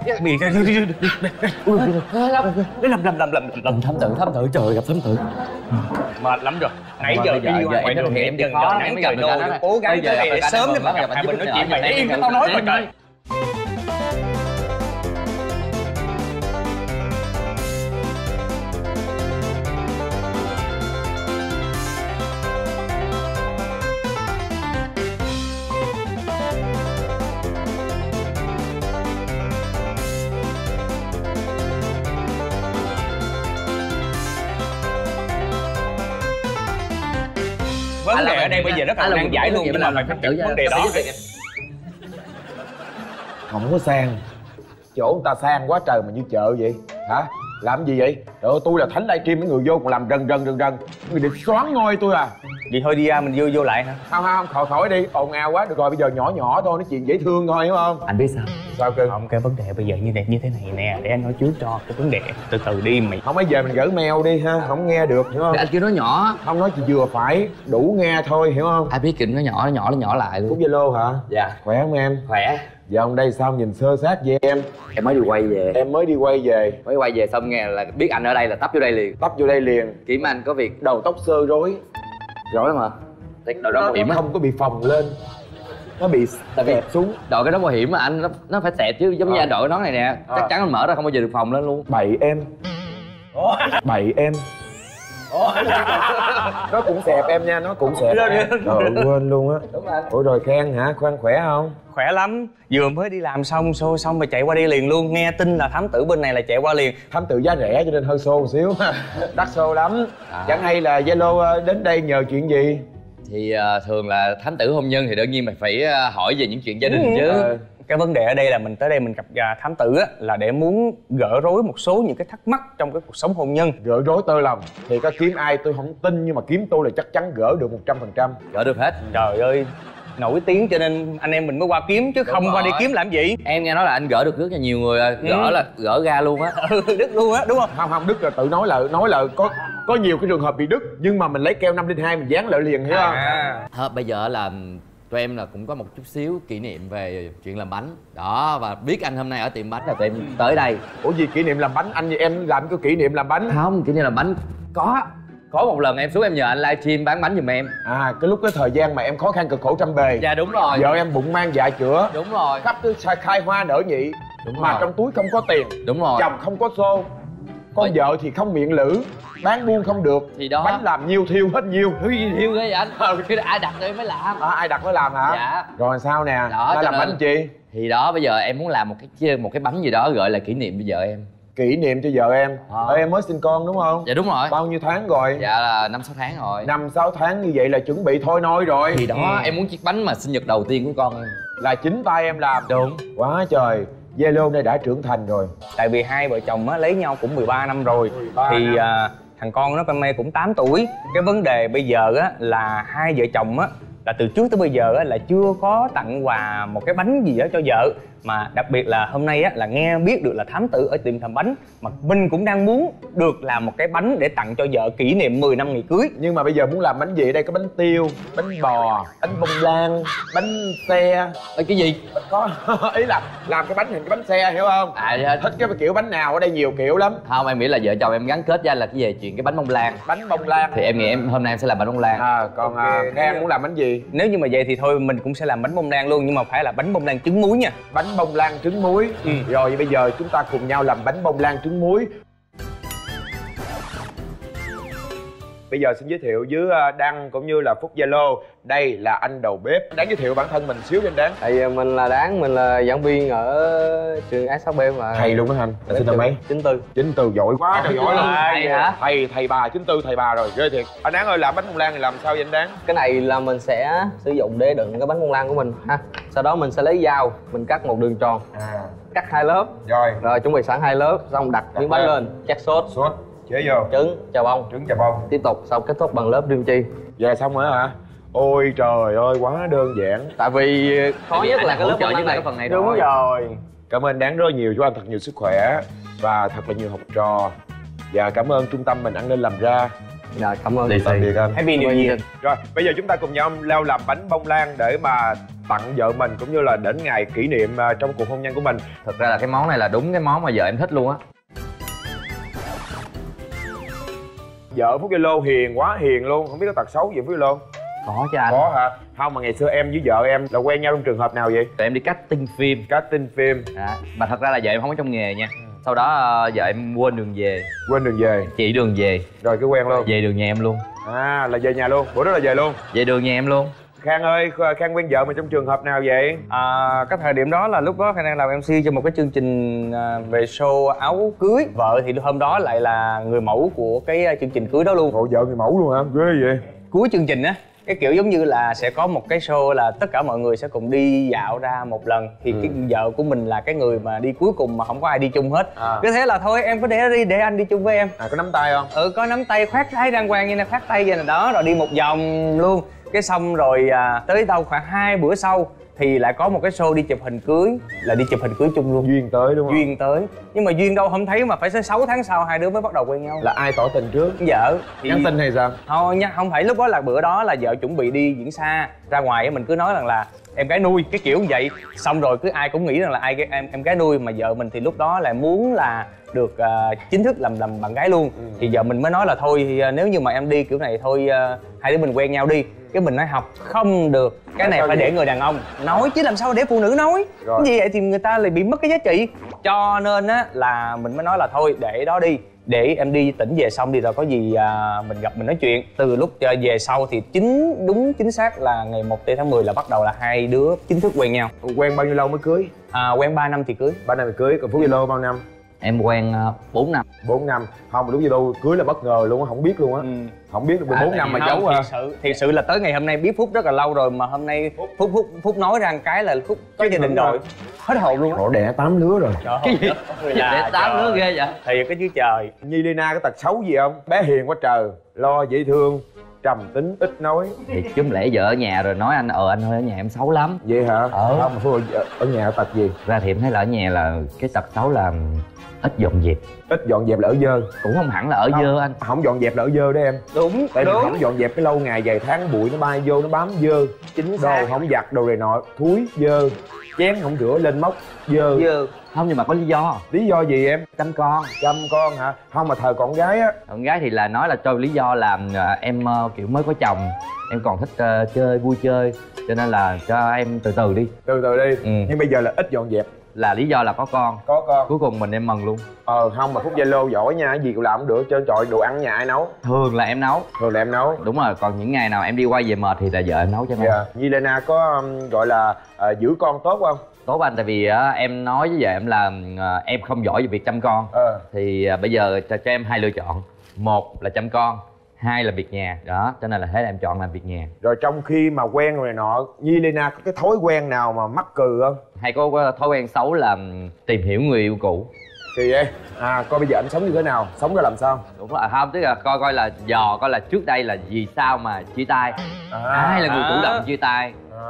Miệng ra. Lầm thám tử trời, gặp thám tử. Mệt lắm rồi. Nãy giờ đi ngoài đường em dần dần nắng trời đô, cố gắng tới đây để sớm để mà gặp hai bên nói chuyện. Mày để im cho tao nói mà trời. Vấn đề ở đây bây giờ rất là nan giải luôn, nhưng mà phải giải quyết vấn đề đó. Không có sang, chỗ người ta sang quá trời mà như chợ vậy hả? Làm gì vậy? Trời ơi, tôi là thánh livestream, mấy người vô còn làm rần người đẹp xoắn ngôi tôi à. Vậy thôi đi ra mình vô lại hả? Không, khỏi đi, ồn ào quá. Được rồi, bây giờ nhỏ thôi, nói chuyện dễ thương thôi, hiểu không? Anh biết sao? Sao cưng? Không, cái vấn đề bây giờ như thế này nè, để anh nói trước cho. Cái vấn đề từ từ đi mày. Không, bây giờ mình gửi mail đi ha, không nghe được, hiểu không? Anh kêu nó nhỏ. Không, nói chỉ vừa phải, đủ nghe thôi, hiểu không? Anh biết kêu nó nhỏ lại luôn. Cúp Zalo hả? Dạ. Khỏe không em? Khỏe. Giờ ông đây sao nhìn sơ sát vậy em? Em mới đi quay về. Em mới đi quay về. Mới quay về xong nghe là biết anh ở đây là tấp vô đây liền. Tấp vô đây liền. Kiểm anh có việc. Đầu tóc sơ rối. Rối mà. Đội đó bảo hiểm á. Không có bị phồng lên. Nó bị xẹp xuống. Đội cái đó bảo hiểm mà anh, nó phải xẹp chứ, giống như anh đội cái nón này nè. Chắc chắn anh mở ra không bao giờ được phồng lên luôn. Bậy em. Bậy em. Nó cũng xẹp em nha, nó cũng xẹp. Trời quên luôn á. Đúng rồi. Ủa rồi Khang hả? Khoan khỏe không? Khỏe lắm, vừa mới đi làm xong mà chạy qua đây liền luôn. Nghe tin là thám tử bên này là chạy qua liền. Thám tử giá rẻ cho nên hơi xô một xíu. Đắt xô lắm. Chẳng hay là Zalo đến đây nhờ chuyện gì? Thì thường là thám tử hôn nhân thì đương nhiên mày phải hỏi về những chuyện gia đình chứ. Cái vấn đề ở đây là mình tới đây mình gặp thám tử á, là để muốn gỡ rối một số những cái thắc mắc trong cái cuộc sống hôn nhân. Gỡ rối tơ lòng thì có kiếm ai tôi không tin, nhưng mà kiếm tôi là chắc chắn gỡ được 100%. Gỡ được hết. Trời ơi, nổi tiếng cho nên anh em mình mới qua kiếm chứ. Đúng không rồi. Qua đi kiếm làm gì. Em nghe nói là anh gỡ được rất là nhiều người, gỡ là gỡ ra luôn á. Đứt luôn á, đúng không? Không đứt là tự nói là có nhiều cái trường hợp bị đứt, nhưng mà mình lấy keo 502 mình dán lại liền, hiểu không? Thôi bây giờ là tụi em là cũng có một chút xíu kỷ niệm về chuyện làm bánh đó, và biết anh hôm nay ở tiệm bánh là tụi em tới đây. Ủa gì kỷ niệm làm bánh? Anh như em làm cái kỷ niệm làm bánh? Không, kỷ niệm làm bánh có một lần em xuống em nhờ anh livestream bán bánh giùm em. Cái lúc cái thời gian mà em khó khăn cực khổ trăm bề. Dạ đúng rồi. Vợ em bụng mang dạ chữa. Đúng rồi. Khắp tới khai hoa nở nhị. Đúng mà rồi. trong túi không có tiền. Đúng rồi. Chồng không có xô. Con vợ thì không miệng lưỡi, bán buôn không được. Thì đó. Bánh làm nhiêu thiêu hết nhiêu. Thứ gì thiêu ghê vậy anh? Cái ai đặt thì em mới làm. Ai đặt mới làm hả? Dạ. Rồi sao nè? Đó, làm nên bánh chi? Thì đó, bây giờ em muốn làm một cái bánh gì đó gọi là kỷ niệm với vợ em. Kỷ niệm cho vợ em. Em mới sinh con đúng không? Dạ đúng rồi. Bao nhiêu tháng rồi? Dạ là 5-6 tháng rồi. 5-6 tháng như vậy là chuẩn bị thôi nôi rồi. Thì đó, em muốn chiếc bánh mà sinh nhật đầu tiên của con em. Là chính tay em làm. Đúng. Quá trời. Zalo này đã trưởng thành rồi. Tại vì hai vợ chồng á lấy nhau cũng 13 năm rồi. Thì thằng con nó năm nay cũng 8 tuổi. Cái vấn đề bây giờ á là hai vợ chồng á là từ trước tới bây giờ á là chưa có tặng quà một cái bánh gì đó cho vợ. Mà đặc biệt là hôm nay á là nghe biết được là thám tử ở tiệm làm bánh, mà mình cũng đang muốn được làm một cái bánh để tặng cho vợ kỷ niệm 10 năm ngày cưới. Nhưng mà bây giờ muốn làm bánh gì? Đây có bánh tiêu, bánh bò, bánh bông lan, bánh xe. Cái gì? Có ý là làm cái bánh hình cái bánh xe, hiểu không? Thích cái kiểu bánh nào? Ở đây nhiều kiểu lắm. Không, em nghĩ là vợ chồng em gắn kết ra là cái về chuyện cái bánh bông lan. Bánh bông lan thì em nghĩ hôm nay em sẽ làm bánh bông lan. Còn Khang muốn làm bánh gì? Nếu như mà vậy thì thôi mình cũng sẽ làm bánh bông lan luôn, nhưng mà phải là bánh bông lan trứng muối nha. Bánh bông lan trứng muối. Rồi vậy bây giờ chúng ta cùng nhau làm bánh bông lan trứng muối. Bây giờ xin giới thiệu với Đăng cũng như là Phúc Zalo. Đây là anh đầu bếp. Đáng giới thiệu bản thân mình xíu đi anh Đáng. Thì mình là Đáng, mình là giảng viên ở trường SHB mà. Thầy luôn đó anh. Là sinh năm mấy? 94. 94 giỏi quá trời giỏi luôn. Thầy hả? Thầy bà 94 thầy bà rồi, ghê thiệt. Anh Đáng ơi, làm bánh bông lan thì làm sao vậy anh Đáng? Cái này là mình sẽ sử dụng để đựng cái bánh bông lan của mình ha. Sau đó mình sẽ lấy dao, mình cắt một đường tròn. Cắt 2 lớp. Rồi chuẩn bị sẵn 2 lớp, xong đặt miếng bánh lên, chắc sốt. Chế vô. Trứng, chà bông. Trứng chà bông. Tiếp tục xong kết thúc bằng lớp rim chi. Vậy xong rồi hả? Ôi trời ơi, quá đơn giản. Tại vì khó nhất là cái lớp trợ bông giúp lan cái phần này. Đúng rồi. Cảm ơn Đáng rất nhiều, chúc anh thật nhiều sức khỏe và thật là nhiều học trò. Và cảm ơn trung tâm mình ăn nên làm ra. Rồi, cảm ơn. Tạm biệt anh. Happy New Year. Rồi, bây giờ chúng ta cùng nhau leo làm bánh bông lan để mà tặng vợ mình cũng như là đến ngày kỷ niệm trong cuộc hôn nhân của mình. Thật ra là cái món này là đúng cái món mà vợ em thích luôn á. Vợ Phúc Zalo hiền quá hiền luôn, không biết có tật xấu gì Phúc Zalo? Có chứ anh. Có hả? Không, mà ngày xưa em với vợ em là quen nhau trong trường hợp nào vậy? Tụi em đi casting phim. Casting phim. Mà thật ra là vợ em không có trong nghề nha. Sau đó vợ em quên đường về. Quên đường về. Chỉ đường về. Rồi cứ quen luôn. Về đường nhà em luôn. À, là về nhà luôn, bữa đó là về luôn. Về đường nhà em luôn. Khang ơi, Khang quen vợ mình trong trường hợp nào vậy? Cái thời điểm đó là lúc đó Khang đang làm MC cho một cái chương trình về show áo cưới. Vợ thì hôm đó lại là người mẫu của cái chương trình cưới đó luôn. Ồ, vợ người mẫu luôn hả? Ghê vậy. Cuối chương trình á, cái kiểu giống như là sẽ có một cái show là tất cả mọi người sẽ cùng đi dạo ra một lần. Thì cái vợ của mình là cái người mà đi cuối cùng mà không có ai đi chung hết. Cứ thế là thôi em cứ để anh đi chung với em. Có nắm tay không? Có nắm tay, khoát tay đàng hoàng như này, khoát tay vậy này đó, rồi đi một vòng luôn. Cái xong rồi tới đâu khoảng 2 bữa sau thì lại có một cái show đi chụp hình cưới, là đi chụp hình cưới chung luôn. Duyên tới đúng không? Duyên tới, nhưng mà duyên đâu không thấy mà phải tới 6 tháng sau hai đứa mới bắt đầu quen nhau. Là ai tỏ tình trước? Vợ thì... Nhắn tin hay sao? Thôi nha, không phải, lúc đó là bữa đó là vợ chuẩn bị đi diễn xa ra ngoài, mình cứ nói rằng là em gái nuôi, cái kiểu như vậy. Xong rồi cứ ai cũng nghĩ rằng là em gái nuôi, mà vợ mình thì lúc đó lại muốn là được chính thức làm bạn gái luôn. Thì vợ mình mới nói là thôi thì, nếu như mà em đi kiểu này thôi hai đứa mình quen nhau đi. Cái mình nói học không được, cái này phải để người đàn ông nói chứ làm sao để phụ nữ nói. Cái gì vậy thì người ta lại bị mất cái giá trị. Cho nên á là mình mới nói là thôi để đó đi, để em đi tỉnh về xong đi, rồi có gì mình gặp mình nói chuyện. Từ lúc về sau thì chính xác là ngày 1 tháng 10 là bắt đầu là hai đứa chính thức quen nhau. Quen bao nhiêu lâu mới cưới? Quen 3 năm thì cưới. 3 năm thì cưới. Còn Phúc Zalo bao năm? Em quen 4 năm. 4 năm. Không, lúc Zalo cưới là bất ngờ luôn á, không biết luôn á. Không biết được 4 năm mà giấu à. Thiệt sự là tới ngày hôm nay biết Phúc rất là lâu rồi, mà hôm nay Phúc nói ra một cái là Phúc có gia đình rồi. Hết hồn luôn á. Họ đẻ 8 lứa rồi. Cái gì? Để 8 đứa ghê vậy? Thiệt cái chứ trời. Nhi Lina có tật xấu gì không? Bé hiền quá trời, lo dễ thương, trầm tính, ít nói. Thì chứ lẽ vợ ở nhà rồi nói anh anh ơi ở nhà em xấu lắm. Vậy hả? Không, mà Phúc ở nhà tật gì? Ra thì em thấy là ở nhà là cái tật xấu là ít dọn dẹp. Ít dọn dẹp là ở dơ. Cũng không hẳn là ở dơ anh. Không dọn dẹp là ở dơ đó em. Đúng. Tại vì không dọn dẹp cái lâu ngày vài tháng bụi nó bay vô nó bám dơ. Chính xác. Đồ không giặt đồ này nọ thúi dơ. Chén không rửa lên móc dơ. Không, nhưng mà có lý do. Lý do gì em? Chăm con. Chăm con hả? Không, mà thời con gái á. Con gái thì là nói là cho lý do là em kiểu mới có chồng, em còn thích chơi vui chơi, cho nên là cho em từ từ đi. Từ từ đi. Nhưng bây giờ là ít dọn dẹp. Là lý do là có con. Có con. Cuối cùng mình em mừng luôn. Không, mà Phúc Zalo giỏi nha, cái gì cũng làm cũng được. Trơn trọi đồ ăn nhà ai nấu? Thường là em nấu. Thường là em nấu. Đúng rồi, còn những ngày nào em đi quay về mệt thì là vợ em nấu cho em ăn. Nhi Lena có gọi là giữ con tốt không? Tốt anh, tại vì em nói với vợ em là em không giỏi về việc chăm con. Thì bây giờ cho em hai lựa chọn. Một là chăm con, hai là việc nhà. Đó, cho nên là thế là em chọn làm việc nhà. Rồi trong khi mà quen rồi này nọ, Nhi Lena có cái thói quen nào mà mắc cừ không? Hay có thói quen xấu là tìm hiểu người yêu cũ. Kỳ vậy? Coi bây giờ anh sống như thế nào? Sống ra làm sao? Đúng rồi, không, tức là coi là dò coi là trước đây là vì sao mà chia tay. Ai là người chủ động chia tay.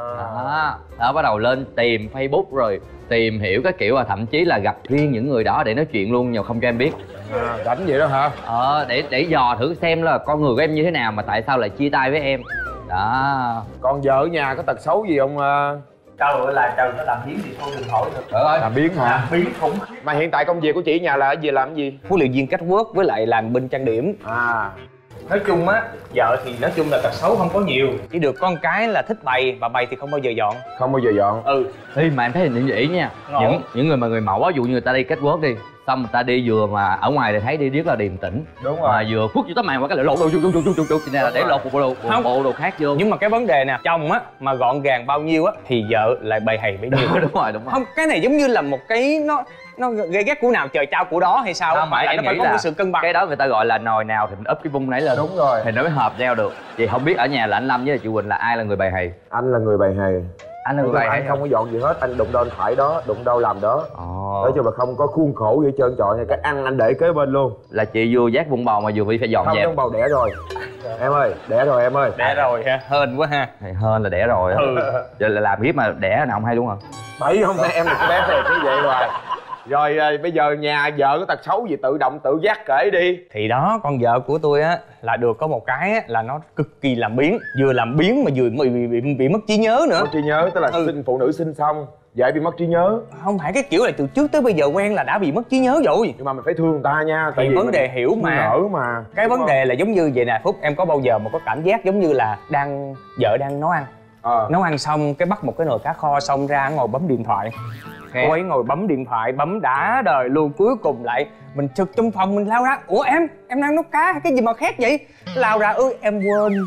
Đó, bắt đầu lên tìm Facebook rồi tìm hiểu cái kiểu, là thậm chí là gặp riêng những người đó để nói chuyện luôn, nhưng không cho em biết. Đánh vậy đó hả? Để dò thử xem là con người của em như thế nào mà tại sao lại chia tay với em. Đó. Còn vợ ở nhà có tật xấu gì không? Trời ơi là trời, nó làm biến thì thôi đừng hỏi nữa. Làm biến hả? Làm biến khủng. Mà hiện tại công việc của chị nhà là cái gì, làm cái gì? Huấn luyện viên cách work với lại làm bên trang điểm. Nói chung á, vợ thì nói chung là tật xấu không có nhiều, chỉ được con cái là thích bày, và bày thì không bao giờ dọn. Không bao giờ dọn. Thì mà em thấy là như vậy nha. Những người mà người mẫu á, dụ như người ta đi kết work đi, xong người ta đi vừa mà ở ngoài thì thấy đi rất là điềm tĩnh. Đúng rồi. Mà vừa khuất vô tấm màn qua cái lại lột đồ chung này là để lột bộ đồ khác vô. Nhưng mà cái vấn đề nè, chồng á mà gọn gàng bao nhiêu á thì vợ lại bày hày bấy nhiêu. Đúng rồi. Không, cái này giống như là một cái nó gây ghét của nào trời trao của đó hay sao? Không, mà nó phải có một sự cân bằng. Cái đó người ta gọi là nồi nào thì mình úp cái vung nấy lên. Đúng rồi. Thì nó mới hợp nhau được. Vậy không biết ở nhà là anh Lâm với chị Quỳnh là ai là người bày hày? Anh là người bày hày. Anh là người bày hày. Anh không có dọn gì hết, anh đụng đâu anh phải đó, đụng đâu làm đó. Nói chung là không có khuôn khổ gì hết trơn trọi nha. Cái ăn anh để kế bên luôn. Là chị vừa vác bụng bầu mà vừa phải dọn dẹp. Không, bầu đẻ rồi. Em ơi, đẻ rồi em ơi. Đẻ rồi ha, hên quá ha. Hên là đẻ rồi á. Giờ là làm kiếp mà đẻ nào không hay đúng không? Bậy không, em là cái bé này cứ vậy hoài. Rồi bây giờ nhà vợ có tật xấu gì tự động tự giác kể đi. Thì đó, con vợ của tôi á là được có một cái á, là nó cực kỳ làm biếng, vừa làm biếng mà vừa bị mất trí nhớ nữa. Mất trí nhớ tức là phụ nữ sinh xong dễ bị mất trí nhớ. Không phải cái kiểu là từ trước tới bây giờ quen là đã bị mất trí nhớ rồi. Nhưng mà mình phải thương người ta nha. Tại vì vấn đề hiểu mà. Nở mà. Cái vấn đề là giống như vậy nè Phúc, em có bao giờ mà có cảm giác giống như là vợ đang nấu ăn, nấu ăn xong cái bắt một cái nồi cá kho xong ra ngồi bấm điện thoại. Cô ấy ngồi bấm điện thoại, bấm đã đời luôn. Cuối cùng lại mình trực trong phòng, mình lao ra: ủa em đang nấu cá hay cái gì mà khét vậy? Lao ra: em quên.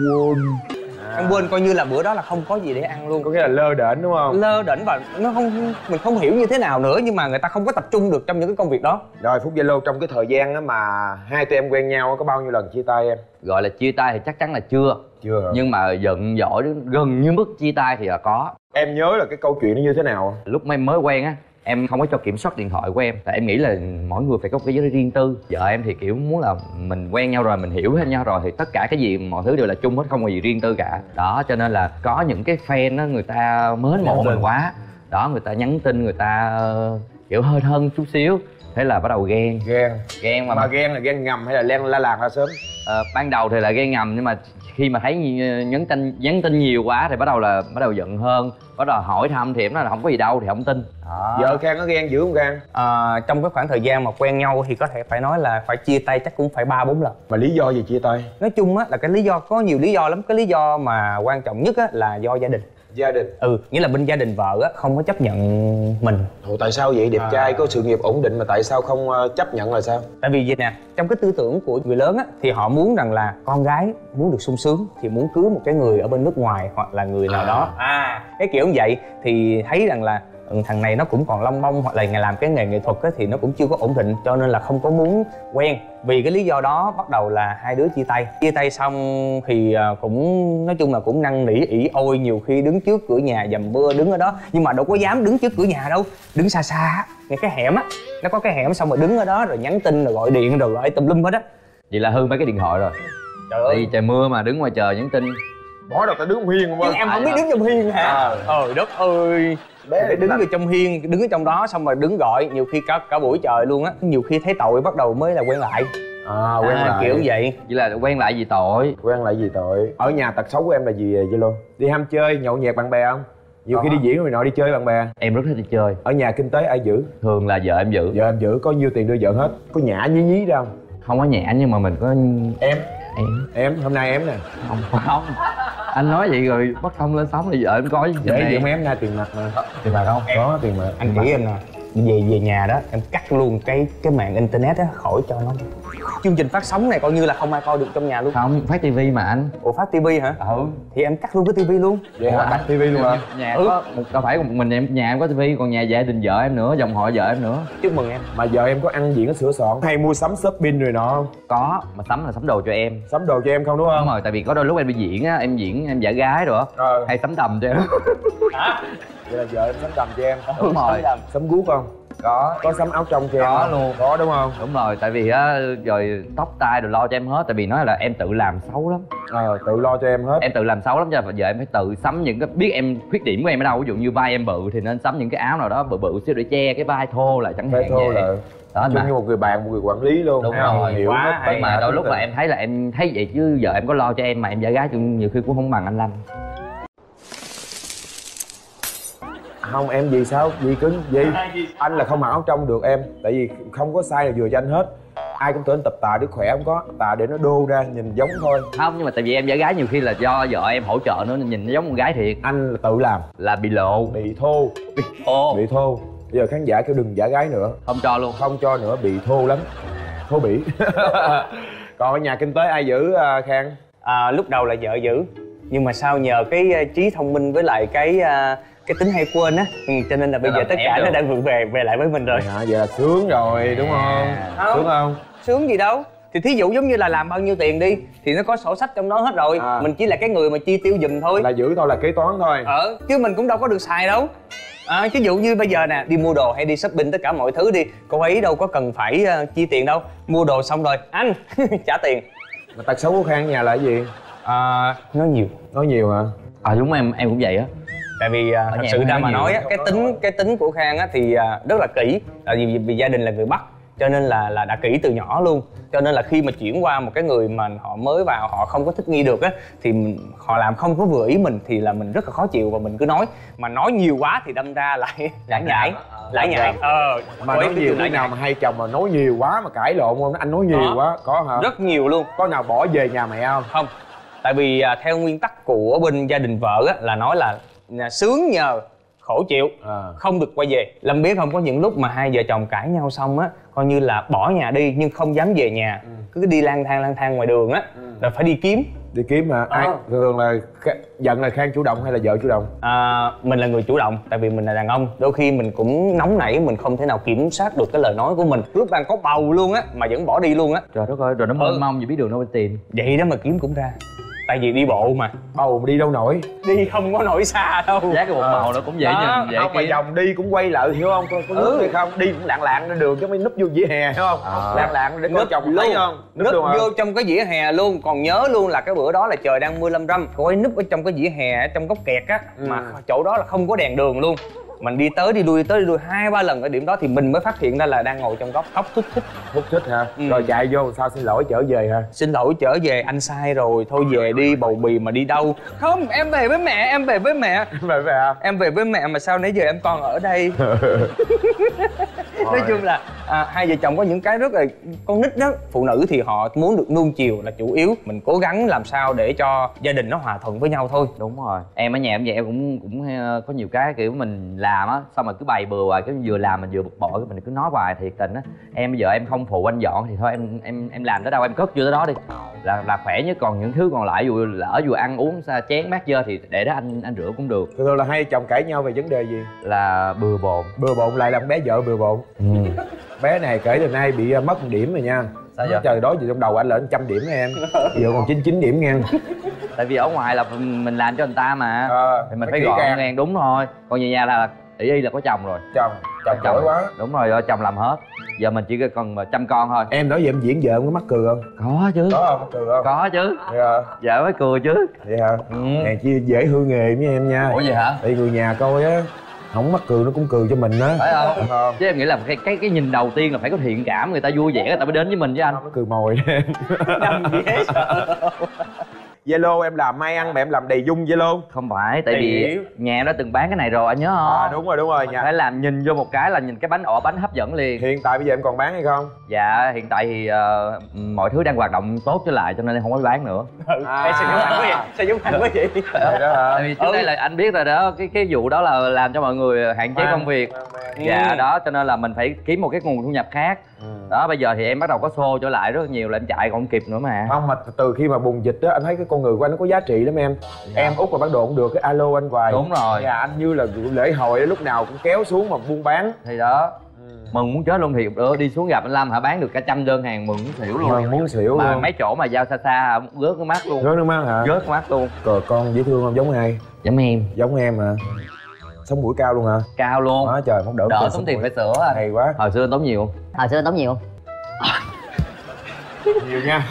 Em quên, coi như là bữa đó là không có gì để ăn luôn. Có nghĩa là lơ đễnh đúng không? Lơ đễnh và nó không, mình không hiểu như thế nào nữa, nhưng mà người ta không có tập trung được trong những cái công việc đó. Rồi Phúc Zalo, trong cái thời gian đó mà hai tụi em quen nhau có bao nhiêu lần chia tay em? Gọi là chia tay thì chắc chắn là chưa. Nhưng mà giận dỗi gần như mức chia tay thì là có. Em nhớ là cái câu chuyện nó như thế nào? Lúc em mới quen á, em không có cho kiểm soát điện thoại của em. Tại em nghĩ là mỗi người phải có một cái giới riêng tư. Vợ em thì kiểu muốn là mình quen nhau rồi, mình hiểu hết nhau rồi thì tất cả cái gì mọi thứ đều là chung hết, không có gì riêng tư cả. Đó, cho nên là có những cái fan á, người ta mến mộ mình quá. Đó, người ta nhắn tin, người ta kiểu hơi thân chút xíu. Thế là bắt đầu ghen. Ghen mà ghen là ghen ngầm hay là ghen la làng ra sớm? Ban đầu thì là ghen ngầm, nhưng mà khi mà thấy nhắn tin nhiều quá thì bắt đầu giận hơn, bắt đầu hỏi thăm thì em nói là không có gì đâu thì không tin. Vợ Khang có ghen dữ không Khang? Trong cái khoảng thời gian mà quen nhau thì có thể phải nói là phải chia tay chắc cũng phải 3-4 lần. Mà lý do gì chia tay? Nói chung á là cái lý do có nhiều lý do lắm. Cái lý do mà quan trọng nhất á là do gia đình. Nghĩa là bên gia đình vợ á không có chấp nhận mình. Ủa tại sao vậy? Đẹp trai có sự nghiệp ổn định mà tại sao không chấp nhận là sao? Tại vì vậy nè, trong cái tư tưởng của người lớn á thì họ muốn rằng là con gái muốn được sung sướng thì muốn cưới một cái người ở bên nước ngoài hoặc là người nào đó. Cái kiểu như vậy thì thấy rằng là thằng này nó cũng còn lông bông hoặc là làm cái nghề nghệ thuật á thì nó cũng chưa có ổn định, cho nên là không có muốn quen. Vì cái lý do đó bắt đầu là hai đứa chia tay xong thì cũng nói chung là cũng năn nỉ ỉ ôi, nhiều khi đứng trước cửa nhà dầm mưa đứng ở đó, nhưng mà đâu có dám đứng trước cửa nhà đâu, đứng xa xa ngay cái hẻm á, nó có cái hẻm, xong rồi đứng ở đó rồi nhắn tin rồi gọi điện rồi gọi tùm lum hết á. Vậy là hư mấy cái điện thoại rồi. Trời ơi, trời mưa mà đứng ngoài trời nhắn tin. Bỏ đâu ta đứng hiên không? Nhưng em không biết đứng trong hiên hả? Trời đất ơi, để đứng ở trong hiên, đứng ở trong đó xong rồi đứng gọi, nhiều khi cả buổi trời luôn á. Nhiều khi thấy tội bắt đầu mới là quen lại. Quen lại kiểu vậy. Vậy là quen lại vì tội. Ở nhà tật xấu của em là gì Zalo? Đi ham chơi, nhậu nhẹt bạn bè không? Nhiều khi đi diễn rồi nọ đi chơi bạn bè. Em rất thích đi chơi. Ở nhà kinh tế ai giữ? Thường là vợ em giữ. Vợ em giữ, có nhiêu tiền đưa vợ hết. Có nhả nhí ra không? Không có nhả nhưng mà mình có. Em hôm nay em nè. Không anh nói vậy rồi bắt không lên sóng thì vợ em coi. Để dưỡng em ra tiền mặt mà. Tiền mặt không? Có tiền mặt. Anh chỉ em nè, về nhà đó em cắt luôn cái mạng internet á, khỏi cho nó. Chương trình phát sóng này coi như là không ai coi được trong nhà luôn. Không, phát tivi mà anh. Ủa phát tivi hả? Thì em cắt luôn cái tivi luôn. Vậy hả? Cắt tivi luôn hả? Nhà có đâu phải một mình em, nhà em có tivi, còn nhà gia đình vợ em nữa, dòng họ vợ em nữa. Chúc mừng em. Mà vợ em có ăn diện, có sửa soạn hay mua sắm shopping rồi nọ không? Có, mà sắm là sắm đồ cho em. Sắm đồ cho em không đúng không? Đúng rồi, tại vì có đôi lúc em đi diễn á, em giả gái rồi á, hay sắm đầm cho em. Vậy là vợ em sắm đầm cho em. Đúng rồi. Sắm guốc không? Có sắm áo trong cho em có luôn. Có đúng không? Đúng rồi, tại vì á rồi tóc tai rồi lo cho em hết, tại vì nói là em tự làm xấu lắm. Tự lo cho em hết. Em tự làm xấu lắm cho nên giờ em phải tự sắm những cái, biết em khuyết điểm của em ở đâu, ví dụ như vai em bự thì nên sắm những cái áo nào đó bự bự xíu để che cái vai thô lại chẳng hạn vậy. Đó chung như một người bạn, một người quản lý luôn. Đúng rồi, hiểu hết tất mà cả. đôi lúc mà em thấy là em thấy vậy chứ vợ em có lo cho em mà em giả gái nhiều khi cũng không bằng anh Lanh. Không em gì sao gì cứng gì anh là không mặc áo trong được em, tại vì không có size nào vừa cho anh hết. Ai cũng tưởng tập tà để khỏe, không có tà để nó đô ra nhìn giống thôi. Không, nhưng mà tại vì em giả gái nhiều khi là do vợ em hỗ trợ nữa nên nhìn nó giống con gái thiệt. Anh là tự làm là bị lộ, bị thô. Bị thô. Bây giờ khán giả kêu đừng giả gái nữa, không cho luôn, không cho nữa, bị thô lắm, thô bỉ. Còn ở nhà kinh tế ai giữ Khang? Lúc đầu là vợ giữ, nhưng mà sau nhờ cái trí thông minh với lại cái tính hay quên á, cho nên là bây giờ tất cả nó đang về lại với mình rồi. Vậy là sướng rồi đúng không? Sướng không? Sướng gì đâu. Thì thí dụ giống như là làm bao nhiêu tiền đi thì nó có sổ sách trong đó hết rồi. Mình chỉ là cái người mà chi tiêu giùm thôi, là giữ thôi, là kế toán thôi. Chứ mình cũng đâu có được xài đâu. Ví dụ như bây giờ nè, đi mua đồ hay đi shopping tất cả mọi thứ đi, cô ấy đâu có cần phải chi tiền đâu. Mua đồ xong rồi anh trả tiền. Mà tật xấu của Khang nhà là cái gì? Nói nhiều. Nói nhiều hả? Đúng, em cũng vậy á. Tại vì thật sự ra mà nói á, cái tính của Khang á thì rất là kỹ, là vì gia đình là người Bắc, cho nên là đã kỹ từ nhỏ luôn. Cho nên là khi mà chuyển qua một cái người mà họ mới vào, họ không có thích nghi được á, thì họ làm không có vừa ý mình thì là mình rất là khó chịu, và mình cứ nói, mà nói nhiều quá thì đâm ra lại lải nhải. Mà nói nhiều cái nào mà hai chồng mà nói nhiều quá mà cãi lộn không? Anh nói nhiều quá có hả? Rất nhiều luôn. Có nào bỏ về nhà mẹ không? Không, tại vì theo nguyên tắc của bên gia đình vợ á là nói là sướng nhờ khổ chịu, không được quay về. Lâm biết không, có những lúc mà hai vợ chồng cãi nhau xong á, coi như là bỏ nhà đi nhưng không dám về nhà, cứ đi lang thang ngoài đường á, là phải đi kiếm hả? Ai thường là giận là Khang chủ động hay là vợ chủ động? Mình là người chủ động, tại vì mình là đàn ông, đôi khi mình cũng nóng nảy, mình không thể nào kiểm soát được cái lời nói của mình, lúc đang có bầu luôn á mà vẫn bỏ đi luôn á. Trời đất ơi, rồi nó mênh mông gì biết đường đâu để tìm. Vậy đó mà kiếm cũng ra, tại vì đi bộ mà. Bầu mà đi đâu nổi, đi không có nổi xa đâu. Giá cái bột màu nó cũng dễ nhìn, dễ không mà vòng đi cũng quay lại, hiểu không? Có nước hay không? Đi cũng lạng ra đường chứ mới núp vô vỉa hè, hiểu không? Lạng để coi chồng thấy không? Núp vô trong cái vỉa hè luôn. Còn nhớ luôn là cái bữa đó là trời đang mưa lâm râm, cô ấy núp ở trong cái vỉa hè, trong góc kẹt á, mà chỗ đó là không có đèn đường luôn. Mình đi tới đi lui 2-3 lần ở điểm đó thì mình mới phát hiện ra là đang ngồi trong góc khóc thút thít hả? Rồi chạy vô sao xin lỗi trở về hả? Xin lỗi trở về, anh sai rồi, thôi về đi, bầu bì mà đi đâu. Không, em về với mẹ. Em về với mẹ hả? Em về với mẹ mà sao nãy giờ em còn ở đây. Nói chung là hai vợ chồng có những cái rất là con nít đó. Phụ nữ thì họ muốn được nuông chiều là chủ yếu. Mình cố gắng làm sao để cho gia đình nó hòa thuận với nhau thôi. Đúng rồi. Em ở nhà em vậy, em cũng có nhiều cái kiểu mình làm á, xong rồi cứ bày bừa hoài, cái vừa làm mình vừa bực bội, cái mình cứ nói hoài. Thiệt tình á, em bây giờ em không phụ anh dọn thì thôi em làm tới đâu em cất vô tới đó đi, là khỏe nhất. Còn những thứ còn lại, dù lỡ dù ăn uống chén bát dơ thì để đó anh rửa cũng được. Thường là hai chồng cãi nhau về vấn đề gì? Là bừa bộn lại là con bé vợ bừa bộn. Bé này kể từ nay bị mất 1 điểm rồi nha. Sao vậy? Trời, đó gì trong đầu anh là 100 điểm em, giờ còn 99 điểm nha. Tại vì ở ngoài là mình làm cho người ta mà, thì mình phải gọn ngang. Đúng rồi. Còn về nhà là y là có chồng rồi. Chồng giỏi quá. Đúng rồi, chồng làm hết. Giờ mình chỉ cần chăm con thôi. Em nói về em diễn vợ em có mắc cười không? Có chứ. Có không? Mắc cười không? Có chứ. Vợ mới cười chứ. Vậy hả? Này chi dễ hư nghề với em nha. Ủa vậy hả? Tại người nhà coi á, không mắc cười nó cũng cười cho mình á. Phải không? Chứ em nghĩ là cái nhìn đầu tiên là phải có thiện cảm, người ta vui vẻ người ta mới đến với mình chứ anh. Nó cười mồi đâm dễ sợ. Zalo em làm may ăn mà em làm đầy dung Zalo. Không phải, tại vì nhà em đã từng bán cái này rồi anh nhớ không? Đúng rồi nhà phải làm nhìn vô một cái là nhìn cái bánh hấp dẫn liền. Hiện tại bây giờ em còn bán hay không? Dạ hiện tại thì mọi thứ đang hoạt động tốt trở lại cho nên em không có bán nữa. Em sao giống anh quá vậy? Sao giống anh quá vậy? Tại vì trước đây là anh biết rồi đó, cái vụ đó là làm cho mọi người hạn chế công việc. Dạ đó, cho nên là mình phải kiếm một cái nguồn thu nhập khác. Đó, bây giờ thì em bắt đầu có show trở lại rất nhiều, là em chạy còn không kịp nữa mà. Không, mà từ khi mà bùng dịch á, anh thấy cái con người của anh nó có giá trị lắm em. Em út mà bán đồ cũng được, cái alo anh hoài. Đúng rồi. Nhà anh như là lễ hội lúc nào cũng kéo xuống mà buôn bán. Thì đó, mừng muốn chết luôn. Thì đi xuống gặp anh Lâm hả, bán được cả 100 đơn hàng, mừng muốn xỉu luôn. Muốn xỉu mà luôn. mấy chỗ mà giao xa rớt nước mắt luôn. Rớt nước mắt hả? Rớt nước mắt luôn. Cờ con dễ thương không? Giống ai? Giống em. Giống em hả? Sống mũi cao luôn hả? Cao luôn. Trời, không đỡ. Đỡ tốn tiền phải sửa anh. Hay quá. Hồi xưa anh tốn nhiều không? Hồi xưa anh tốn nhiều không? Nhiều nha.